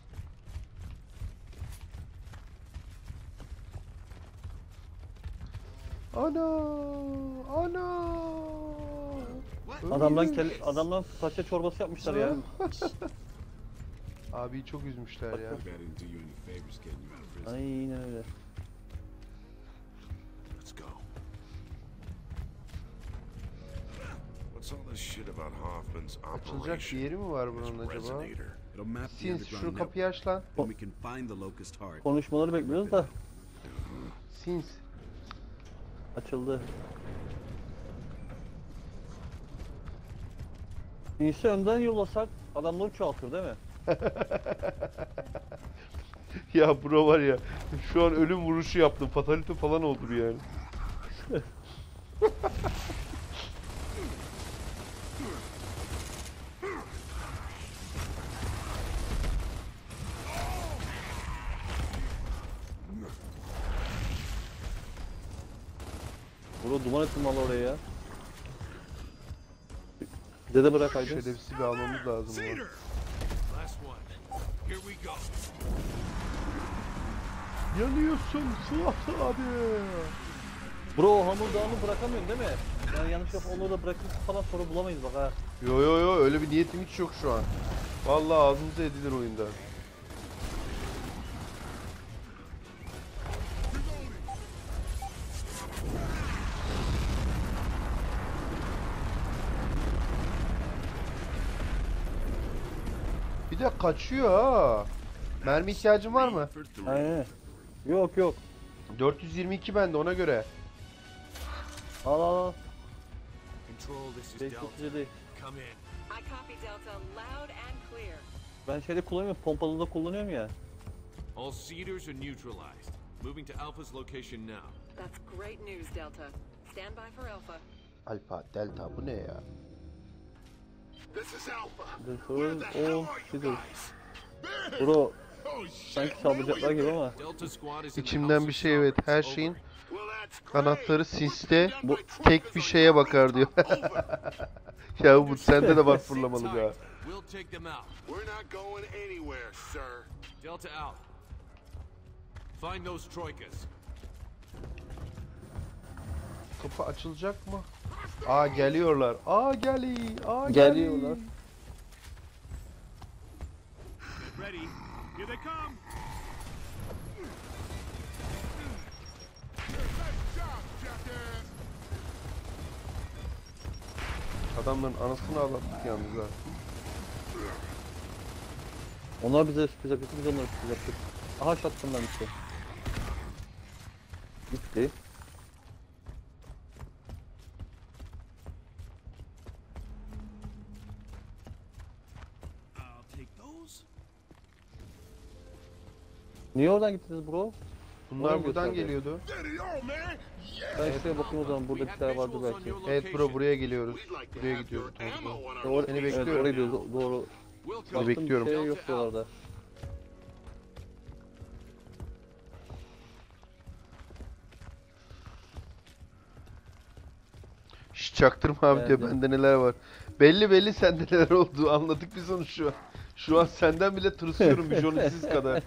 Ana! Ana! Adamdan paça çorbası yapmışlar ya. Abi çok üzmüşler ya. I didn't do you any favors getting you out of prison. Aynen öyle. Let's go. What's all this shit about Hoffman's Açılacak bir operation? yeri mi var His bunun acaba? resonator. It'll map the Sins underground şunu network, kapıyı aç lan. and we can find the locust heart. Konuşmaları bekliyoruz da Sins. açıldı. İyisi önden yollasak adamları çoğaltır değil mi? Ya bro var ya şu an ölüm vuruşu yaptım. Fatalite falan olur yani. Bro duman ettim valla oraya ya. Dede bırak haydi. Şerefsiz bir almamız lazım bunu. Last one. Here we go. Yanıyorsun Suat abi. Bro o hamur dağını bırakamıyorsun değil mi? Yani yanlış yap onları da bırakıp falan sonra bulamayız bak ha. Yo yo yo öyle bir niyetim hiç yok şu an. Vallahi ağzımıza edilir oyunda. Bir de kaçıyor ha. Mermi ihtiyacın var mı? For three. Aynen. Yok yok. 422 bende ona göre. Al al al. Control, this is 5 Delta. değil. Come in. I copy Delta loud and clear. Ben şeyde kullanıyorum, pompalıda kullanıyorum ya. All Cedars are neutralized. Moving to Alpha's location now. That's great news, Delta. Stand by for Alpha. Alfa, Delta bu ne ya? This is Alpha. Where the hell are you guys? Bro Oh shit. sanki saldıracaklar gibi ama. Delta squad is in the İçimden House bir of şey evet her Sovereigns. şeyin Well, that's great. kanatları siste Bu tek bir şeye bakar diyor. Ya bu sende de var Sit fırlamalı tight. ya. We'll take them out. We're not going anywhere, sir. Delta out. Find those troikas. Kapı açılacak mı? Aa geliyorlar. Aa geliyorlar. Geliyorlar. Ready? Here they come. Adamların anasını ağlattık yalnız ha. Onlar bize sürpriz yapıyor, biz onlara sürpriz yaptık. Aha shotgun'dan bitti. Bitti. I'll take those. Niye oradan gittiniz bro? Bunlar Oraya buradan götürdü. geliyordu. Steady on, man. Ben şuraya bakayım o zaman burada bir şeyler vardı belki. Evet bro buraya geliyoruz. We'd like to Buraya have gidiyoruz. your ammo on our Doğru, Seni evet, bekliyorum. oraya gidiyoruz doğru. We'll Seni come. bekliyorum. Bir şey yok oralarda. Şş, çaktırma abi diyor Evet. bende neler var. Belli sende neler olduğu anladık biz onu şu an. Şu an senden bile tırsıyorum Johnny'siz kadar.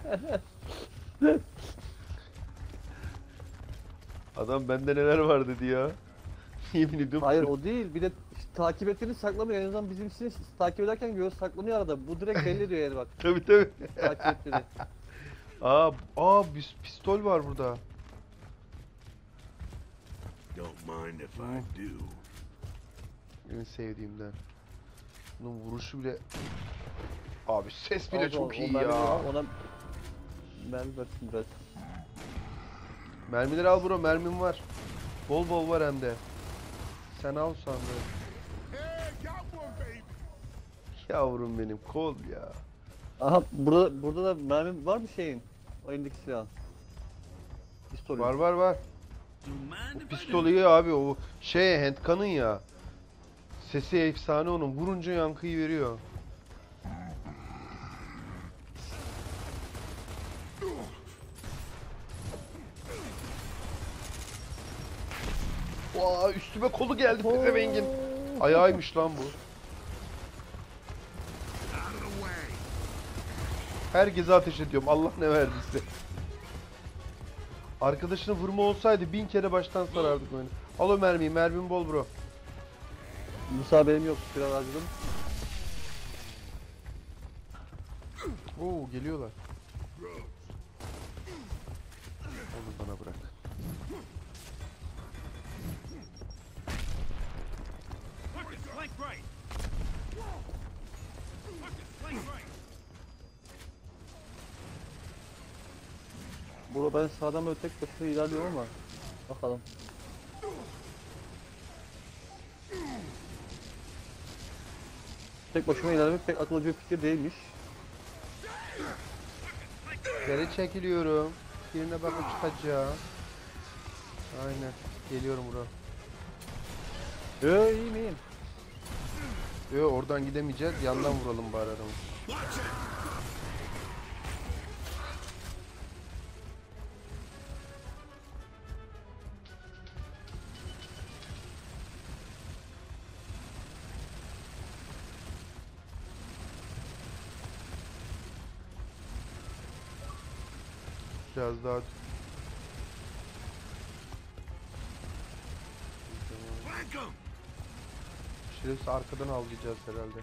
Adam bende neler var dedi ya. Yemin ediyorum. Hayır o değil bir de işte, takip ettiğini saklamıyor en azından bizim için takip ederken görüyor saklanıyor arada. Bu direkt belli diyor yani bak Tabii. takip ettiğini. Bir pistol var burada. Don't mind if I do. En sevdiğimden. Bunun vuruşu bile... Abi ses bile Al, çok o iyi mermileri ya. al, ona mermi versin biraz. Mermileri al bro, mermim var. Bol var hem de. Sen al sandım. Hey, got one, baby. Yavrum benim, kol ya. Aha burada da mermi var mı şeyin? O elindeki silahın. Pistolün. Var. Do you mind if I Pistol iyi abi, o handgun'ın ya. Sesi efsane onun, vurunca yankıyı veriyor. Vaa üstüme kolu geldi pezevengin. Ayağıymış lan bu. Herkese ateş ediyorum. Allah ne verdiyse. Arkadaşını vurma olsaydı 1000 kere baştan sarardık oyunu. Al o mermiyi. Mermim bol bro. Musa benim yok silah harcadım. Oo geliyorlar. Onu bana bırak. Marcus, flank right. Marcus, flank right. Bro ben sağdan böyle tek başına ilerliyorum ama bakalım. Tek başıma ilerlemek pek akıllıca bir fikir değilmiş. Geri çekiliyorum. Birine bakıp çıkacağım. Aynen. Geliyorum bro. İyiyim. Yo oradan gidemeyeceğiz. Yandan vuralım bari adamı. biraz daha. Flank 'em! Şerefsiz arkadan avlayacağız herhalde.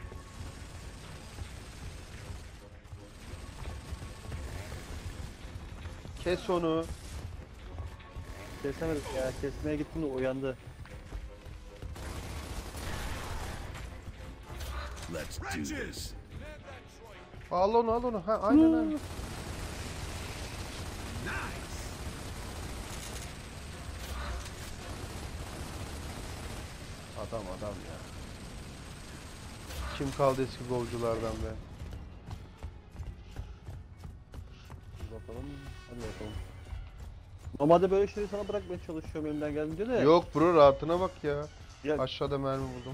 Kes onu. Kesemedik ya. Kesmeye gittim de uyandı. Let's do this. Al onu al onu. Ha aynen aynen. Adam ya. Kim kaldı eski golculardan be? Bakalım. Hadi bakalım. Normalde böyle şeyleri sana bırakmaya çalışıyorum elimden geldiğince de. Yok bro rahatına bak ya. Ya, Aşağıda mermi buldum.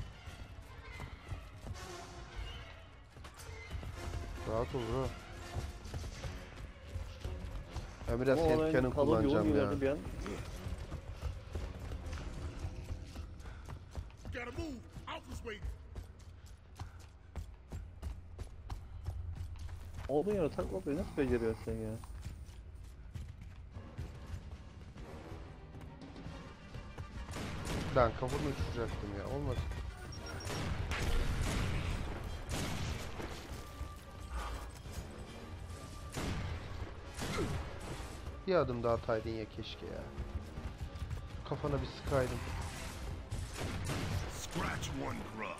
Rahat ol bro. Ben biraz o olayın handcannon kalın yolu kullanacağım ya. ileride bir an. Gotta move. Alpha's waiting. Olduğun yere taklatmayı nasıl beceriyorsun sen ya? Ben kafamı uçuracaktım ya. Olmaz. Bir adım daha ataydın ya keşke ya. Kafana bir sıkaydım. Scratch one grub.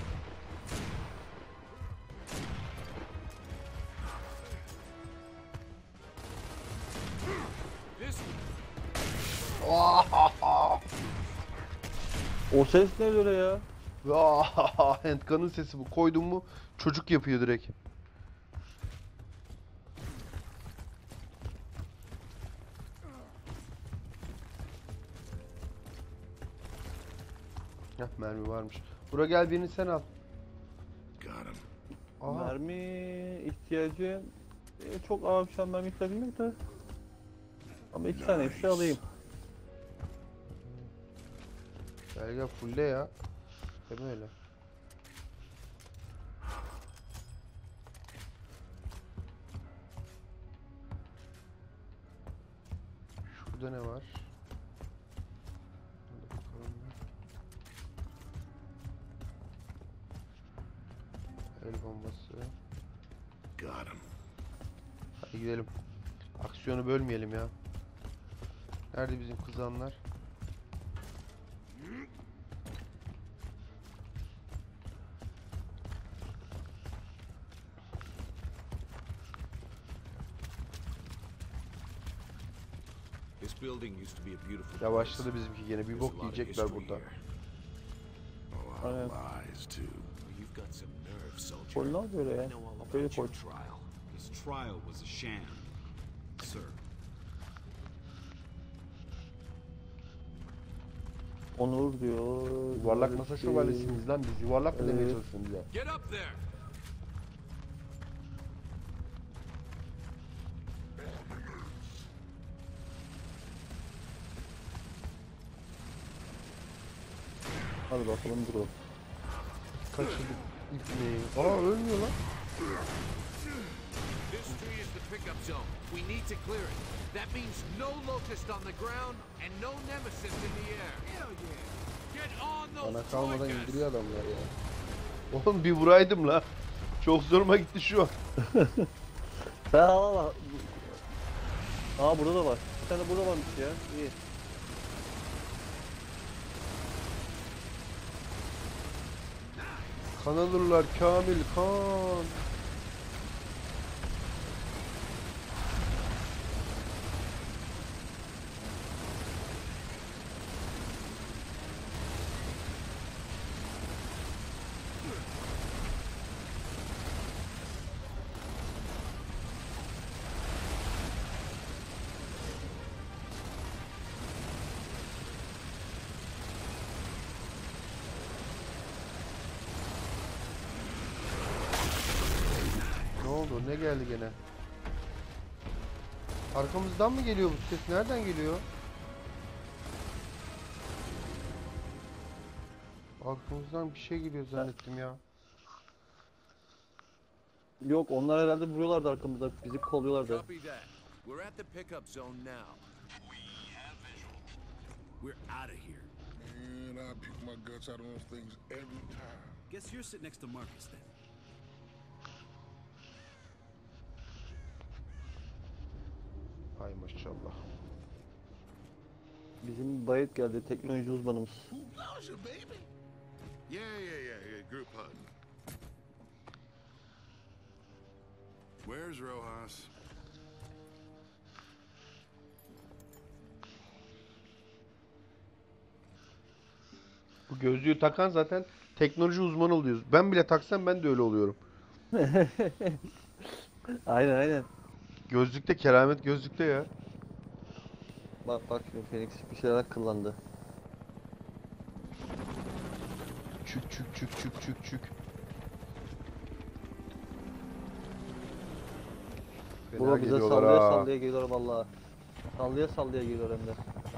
This O ses ne öyle ya? Handgun'ın sesi bu. Koydum mu çocuk yapıyor direkt. Heh, mermi varmış. Bura gel birini sen al. Got him. Aa, Mermi ihtiyacı çok ağır bir mermi ihtiyacım yok da. Ama iki tane hepsi alayım. gel gel fulle ya. Deme öyle. Şurada ne var? Hadi bakalım. El bombası. Got him. Hadi gidelim. Aksiyonu bölmeyelim ya. Nerede bizim kızanlar? This building used to be a beautiful Ya place. başladı bizimki gene. Bir There's a bok lot of yiyecekler history burada. here. A lot of lies, too. Well, you've got some nerve, soldier. Koy ne yapıyor öyle I ya? know all Kafayı about your koy. trial. His trial was a sham, sir. Onur diyor. Yuvarlak masa şövalyesiniz lan biz. Yuvarlak mı demeye Evet. çalışıyorsun bize? Get up there! Hadi bakalım dur. Kaçırdık ipneyi. Aa ölmüyor lan. This tree is the pickup zone. We need to clear it. That means no locust on the ground and no nemesis in the air. Hell yeah! Get on those Bana kalmadan troikas! indiriyor adamlar ya. Oğlum bir vuraydım la. Çok zoruma gitti şu an. Sen al al. Aa burada da var. Bir tane burada varmış ya. İyi. Kan alırlar Kamil kan. Ne oldu? Ne geldi gene? Arkamızdan mı geliyor bu ses? Nereden geliyor? Arkamızdan bir şey geliyor zannettim ya. Yok onlar herhalde vuruyorlardı arkamızda. Bizi kolluyorlardı. Copy that. We're at the pickup zone now. We're out of here. Man, I puke my guts out on those things every time. Guess you're sitting next to Marcus then. Ay maşallah. Bizim bayit geldi, teknoloji uzmanımız. How's your baby? Yeah. Group hug. Where's Rojas? Bu gözlüğü takan zaten teknoloji uzmanı oluyoruz. Ben bile taksam ben de öyle oluyorum. Aynen. Gözlükte keramet gözlükte ya. Bak şimdi Phoenix bir şeyler kullandı. Çük. Fena Bro bize geliyorlar sallaya ha. sallaya geliyor vallahi. Sallaya geliyor hem de.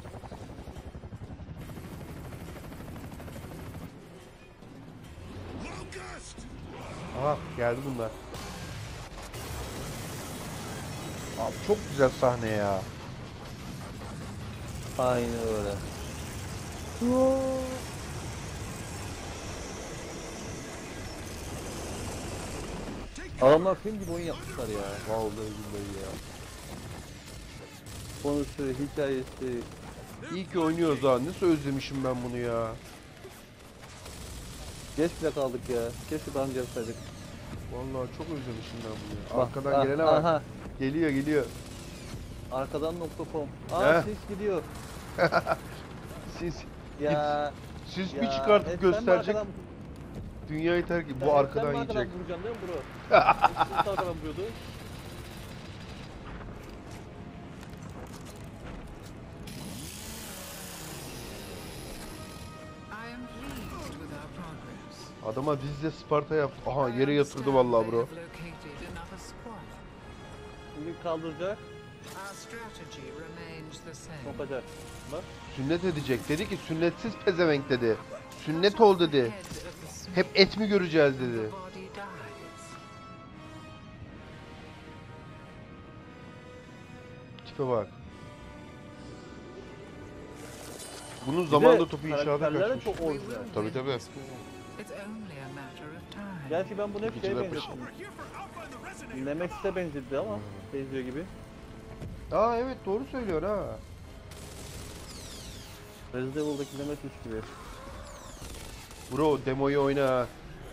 Locust! Aha geldi bunlar. Abi çok güzel sahne ya. Aynen öyle. Adamlar film gibi oyun yapmışlar ya. Vallahi billahi ya. Konusu, hikayesi. İyi ki oynuyoruz ha. Nasıl özlemişim ben bunu ya. Geç bile kaldık ya. Keşke daha önce yapsaydık. Vallahi çok özlemişim ben bunu ya. Bak, Arkadan gelene bak. aha. Geliyor. Arkadan.com. Heh. Ses gidiyor. Ya Ya. siz ya, bir çıkartıp sen mi gösterecek arkadan- dünyayı terk sen bu arkadan mi yiyecek. vuracaksın değil mi bro? Nasıl arkadan vuruyordu? I am pleased with our progress. Adama dizide Sparta yaptı. Aha yere yatırdı vallahi bro. Located another squad. Şimdi kaldıracak, Our strategy remains the same. sokacak. Bak. Sünnet edecek. Dedi ki sünnetsiz pezevenk dedi. Sünnet ol dedi. Head of the snake, Hep et mi göreceğiz the dedi. body dies. Tipe bak. Bunun zamanında topu inşaata karakterler de kaçmış. çok orijinal. Tabii tabii. It's only a matter of time. Gerçi ben bunu hep şeye İkide benzettim. Nemex'e benzetti ama benziyor gibi. Aa evet doğru söylüyor ha. Resident Evil'daki Nemesis gibi. Bro demoyu oyna ha.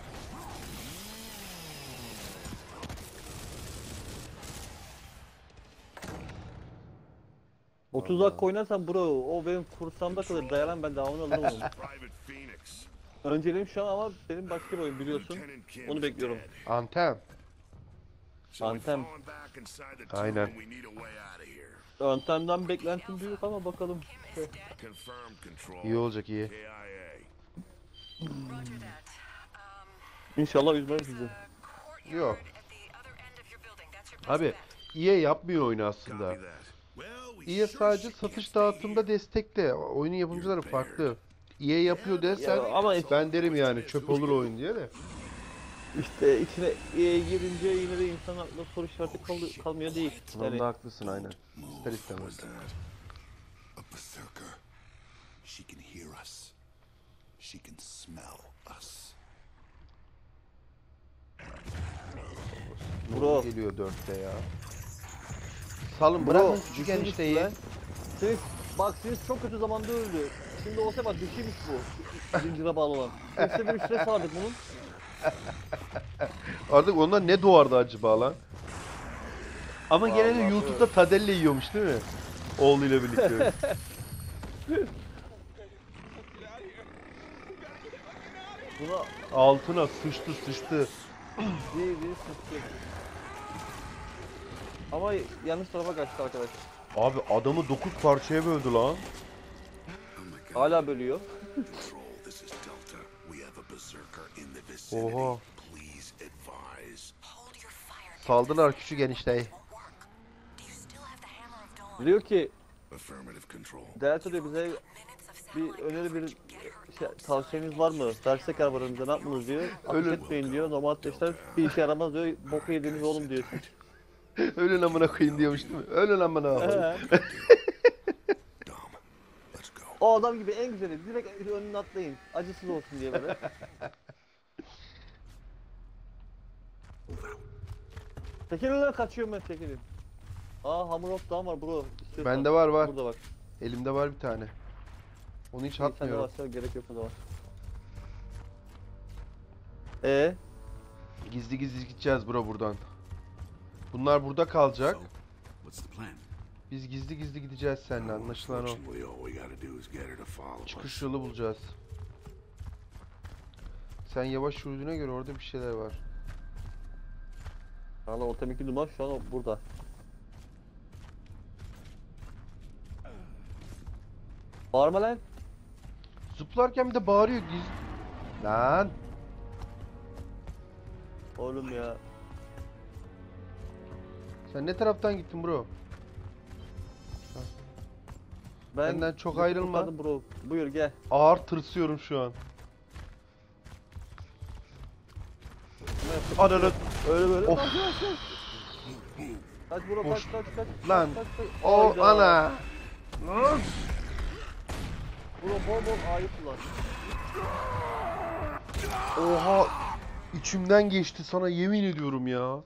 O 30 dakika oynarsan bro o benim kursamda kalır. Dayanan ben devamını alırım onun. Private Phoenix. Önceliğim şu an ama benim başka bir oyun biliyorsun. Lieutenant Kim Onu is bekliyorum. dead. Antem. So we've Anthem. fallen back inside the Aynen. tomb. We need a way out of here. Yöntemden beklentim büyük ama bakalım. Confirmed control. İyi olacak iyi. KIA. Roger that. İnşallah üzmem sizi. Yok. At the other end of your building. That's your best Abi bet. EA yapmıyor oyunu aslında. Copy that. Well, we EA sure sadece as shit can't satış stay dağıtımda here. destekte. Oyunun yapımcıları farklı. EA yapıyor dersen Ya ama ben derim yani çöp olur oyun diye de. işte içine girince yine de insan aklına soru işareti kalmıyor değil. Yani Bunda haklısın aynen. İster istemez. What's that? A berserker. She can hear us. She can smell us. Bro. Geliyor 4'te ya. Salın Bro, bırakın küçük düşürmüş enişteyi. lan. Siz çok kötü zamanda öldü. Şimdi olsa bak düşüymüş bu. Zincire bağlı olan. İşte bir stres vardık bunun. Artık ondan ne doğardı acaba lan? Ama gene de Vallahi YouTube'da Tadelle yiyormuş değil mi? Oğluyla birlikte. Buna Altına sıçtı. bir sıçtı. Ama yanlış tarafa kaçtı arkadaş. Abi adamı 9 parçaya böldü lan. Oh my god. Hala bölüyor. Control, this is Delta. We have a berserker in the vicinity. Oha. Please advise. Hold your fire. Saldılar küçük enişteyi. Won't work. Do you still have the Hammer of Dawn? Diyor ki Affirmative control. Delta diyor bize Minutes of bir satellite öneri bir coverage. Get her şey, notes. tavsiyeniz var mı? Dersek aralarında ne yapmalıyız diyor. Ateş Ölüm. etmeyin diyor. Normal ateşler bir işe yaramaz diyor. Boku yediğiniz oğlum diyor. Ölün amına koyayım diyormuş değil mi? Ölün amına koyayım. O adam gibi en güzeli. Direkt önüne atlayın. Acısız olsun diye böyle. Çekilin lan, kaçıyorum ben, çekilin. Aa, hamur of daha var bro. İstiyorsan. Bende var. Burada bak. Elimde var bir tane. Onu hiç Sende atmıyorum. varsa gerek yok, o da var. Gizli gizli gideceğiz bro buradan. Bunlar burada kalacak. So, what's the plan? Biz gizli gizli gideceğiz seninle, anlaşılan o. Unfortunately, all we gotta do is get her to follow Çıkış us. yolu bulacağız. Sen yavaş yürüdüğüne göre orada bir şeyler var. Valla otomatik duman şu an burada. Bağırma lan. Zıplarken bir de bağırıyor Lan! Oğlum ya. Sen ne taraftan gittin bro? Benden çok ayrılma. kurtardım bro. Buyur gel. Ağır tırsıyorum şu an. Ananı. Öyle böyle. Of. Kaç bro, kaç. Lan. Kaç. O Hayda. ana. Lan. Bro bol ayı kullan. Oha. İçimden geçti, sana yemin ediyorum ya.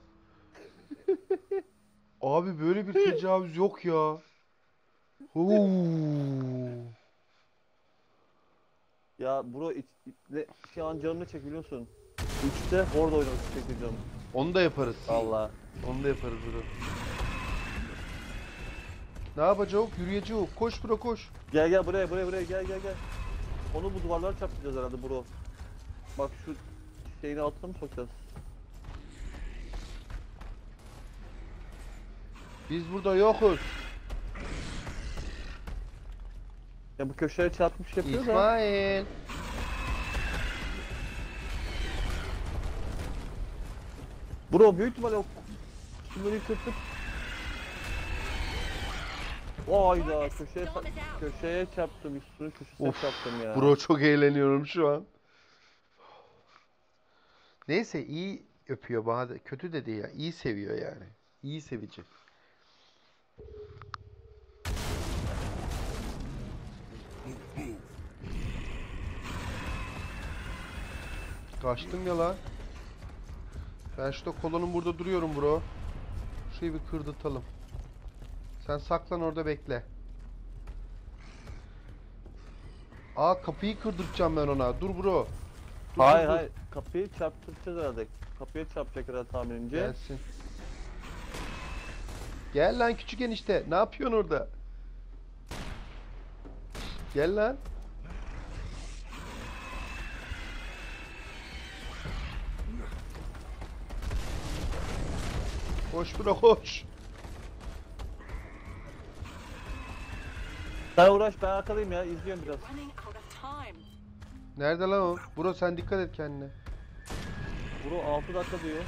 Abi böyle bir tecavüz yok ya. Ya bro şu an canını çek biliyorsun. 3'te orada oynamak çekeceğim. Onu da yaparız. Allah. Onu da yaparız bro. Ne yapacağız? Yürüyeceğiz. Koş bro, koş. Gel buraya gel. Onu bu duvarlara çarpacağız herhalde bro. Bak şu şeyin altına mı sokacağız? Biz burada yokuz. Ya bu köşeye çarpmış yapıyor da. İsmail. Bro büyük ihtimalle o şunları yıkırtıp. Hayda, köşeye çarptım, üstünün köşesine Of, çarptım ya. Bro çok eğleniyorum şu an. Neyse, iyi öpüyor bana da. Kötü de değil ya. İyi seviyor yani. İyi sevici. Kaçtım ya lan. Ben şurada kolonun burada duruyorum bro. Şurayı bir kırdırtalım. Sen saklan orada, bekle. Aa, kapıyı kırdırtacağım ben ona. Dur bro. Dur, Hayır dur. hayır, kapıyı çarptıracağız herhalde. Kapıya çarpacak herhalde tahminimce. Gelsin. Gel lan küçük enişte. Ne yapıyorsun orada? Gel lan. Koş bro, koş. Sen uğraş, ben arkadayım ya, izliyorum biraz. Running out of time. Nerede lan o? Bro sen dikkat et kendine. Bro 6 dakika diyor.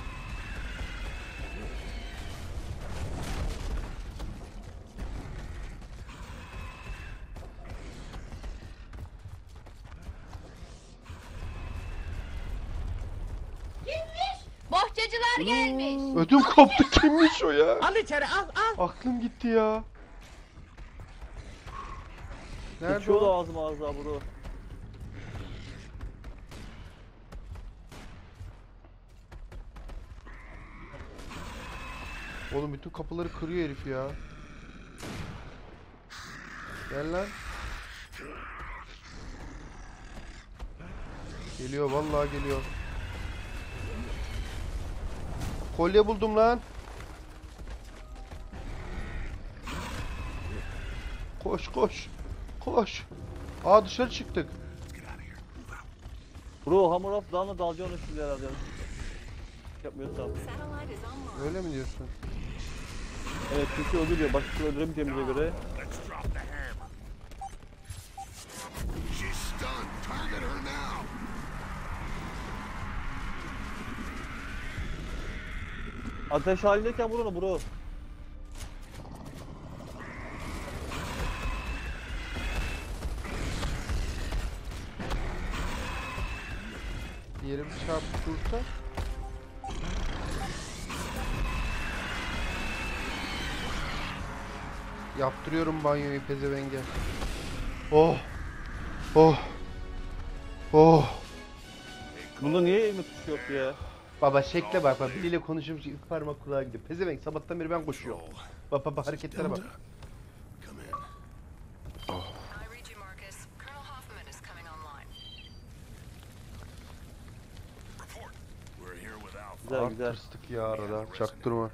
Bohçacılar gelmiş. Ödüm koptu, kimmiş o ya? Al içeri, al. Aklım gitti ya. Nerede Sıçıyor da o? ağzıma az daha bro. Oğlum bütün kapıları kırıyor herif ya. Gel lan. Geliyor, vallahi geliyor. Kolye buldum lan. Koş koş. Koş. Aa, dışarı çıktık. Bro hamur of dağına dalacağını şimdi herhalde. Yapmıyorsam. Satellite is online. Öyle mi diyorsun? Evet, çünkü öldürüyor. Başkasını öldüremeyeceğimize göre. Let's drop the hammer. She's stunned. Target her now. Ateş halindeyken vur onu bro. Diğeri bir çarpıp dursa. Yaptırıyorum banyoyu pezevenge. Oh. Oh. Oh. Bunda niye elime tuşu yok ya? Baba şekle bak, biriyle konuşuyormuş, ilk parmak kulağa gidiyor. Pezevenk sabahtan beri ben koşuyorum. Bak bak hareketlere bak. Come in. I read you, Marcus. Colonel Hoffman is coming online. Report. We're here with Alpha. Güzel güzel. Tırstık ya arada, çaktırma.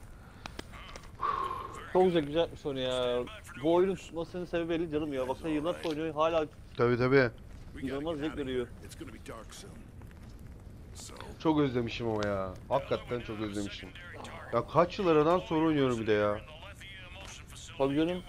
Çok güzel bir soru ya. Bu oyunun tutmasının sebebi belli canım ya. Baksana yıllar oynuyor hala Tabi tabi. inanılmaz zevk veriyor. It's gonna be dark soon. So, Çok özlemişim ama ya. Hakikaten çok özlemişim. Ya kaç yıl aradan sonra oynuyorum bir de ya. Tabii canım.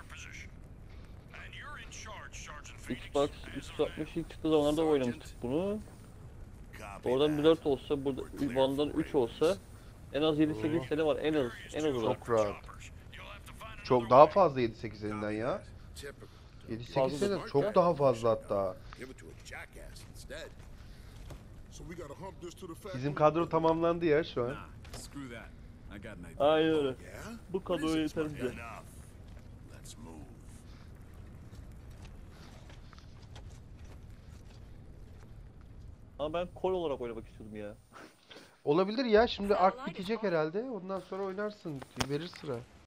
Xbox 360 ilk çıktığı zamanlarda oynamıştık bunu. copy Oradan that. bir 4 olsa, burada One'dan 3 olsa en az 7-8 sene var en az olarak. Çok rahat. Çok daha fazla 7-8 seninden ya. Typical. 7-8 Fazla sene da- çok daha fazla hatta. Give it to a jackass instead. So we gotta hump this to the factory. Bizim kadro tamamlandı ya şu an. Nah, screw that. I got an idea. Aynen öyle. Yeah? Bu kadroya yeter bize. Enough. Let's move. Ama ben kol olarak oynamak istiyordum ya. Olabilir ya, şimdi ark bitecek herhalde. Ondan sonra oynarsın. Verir sıra.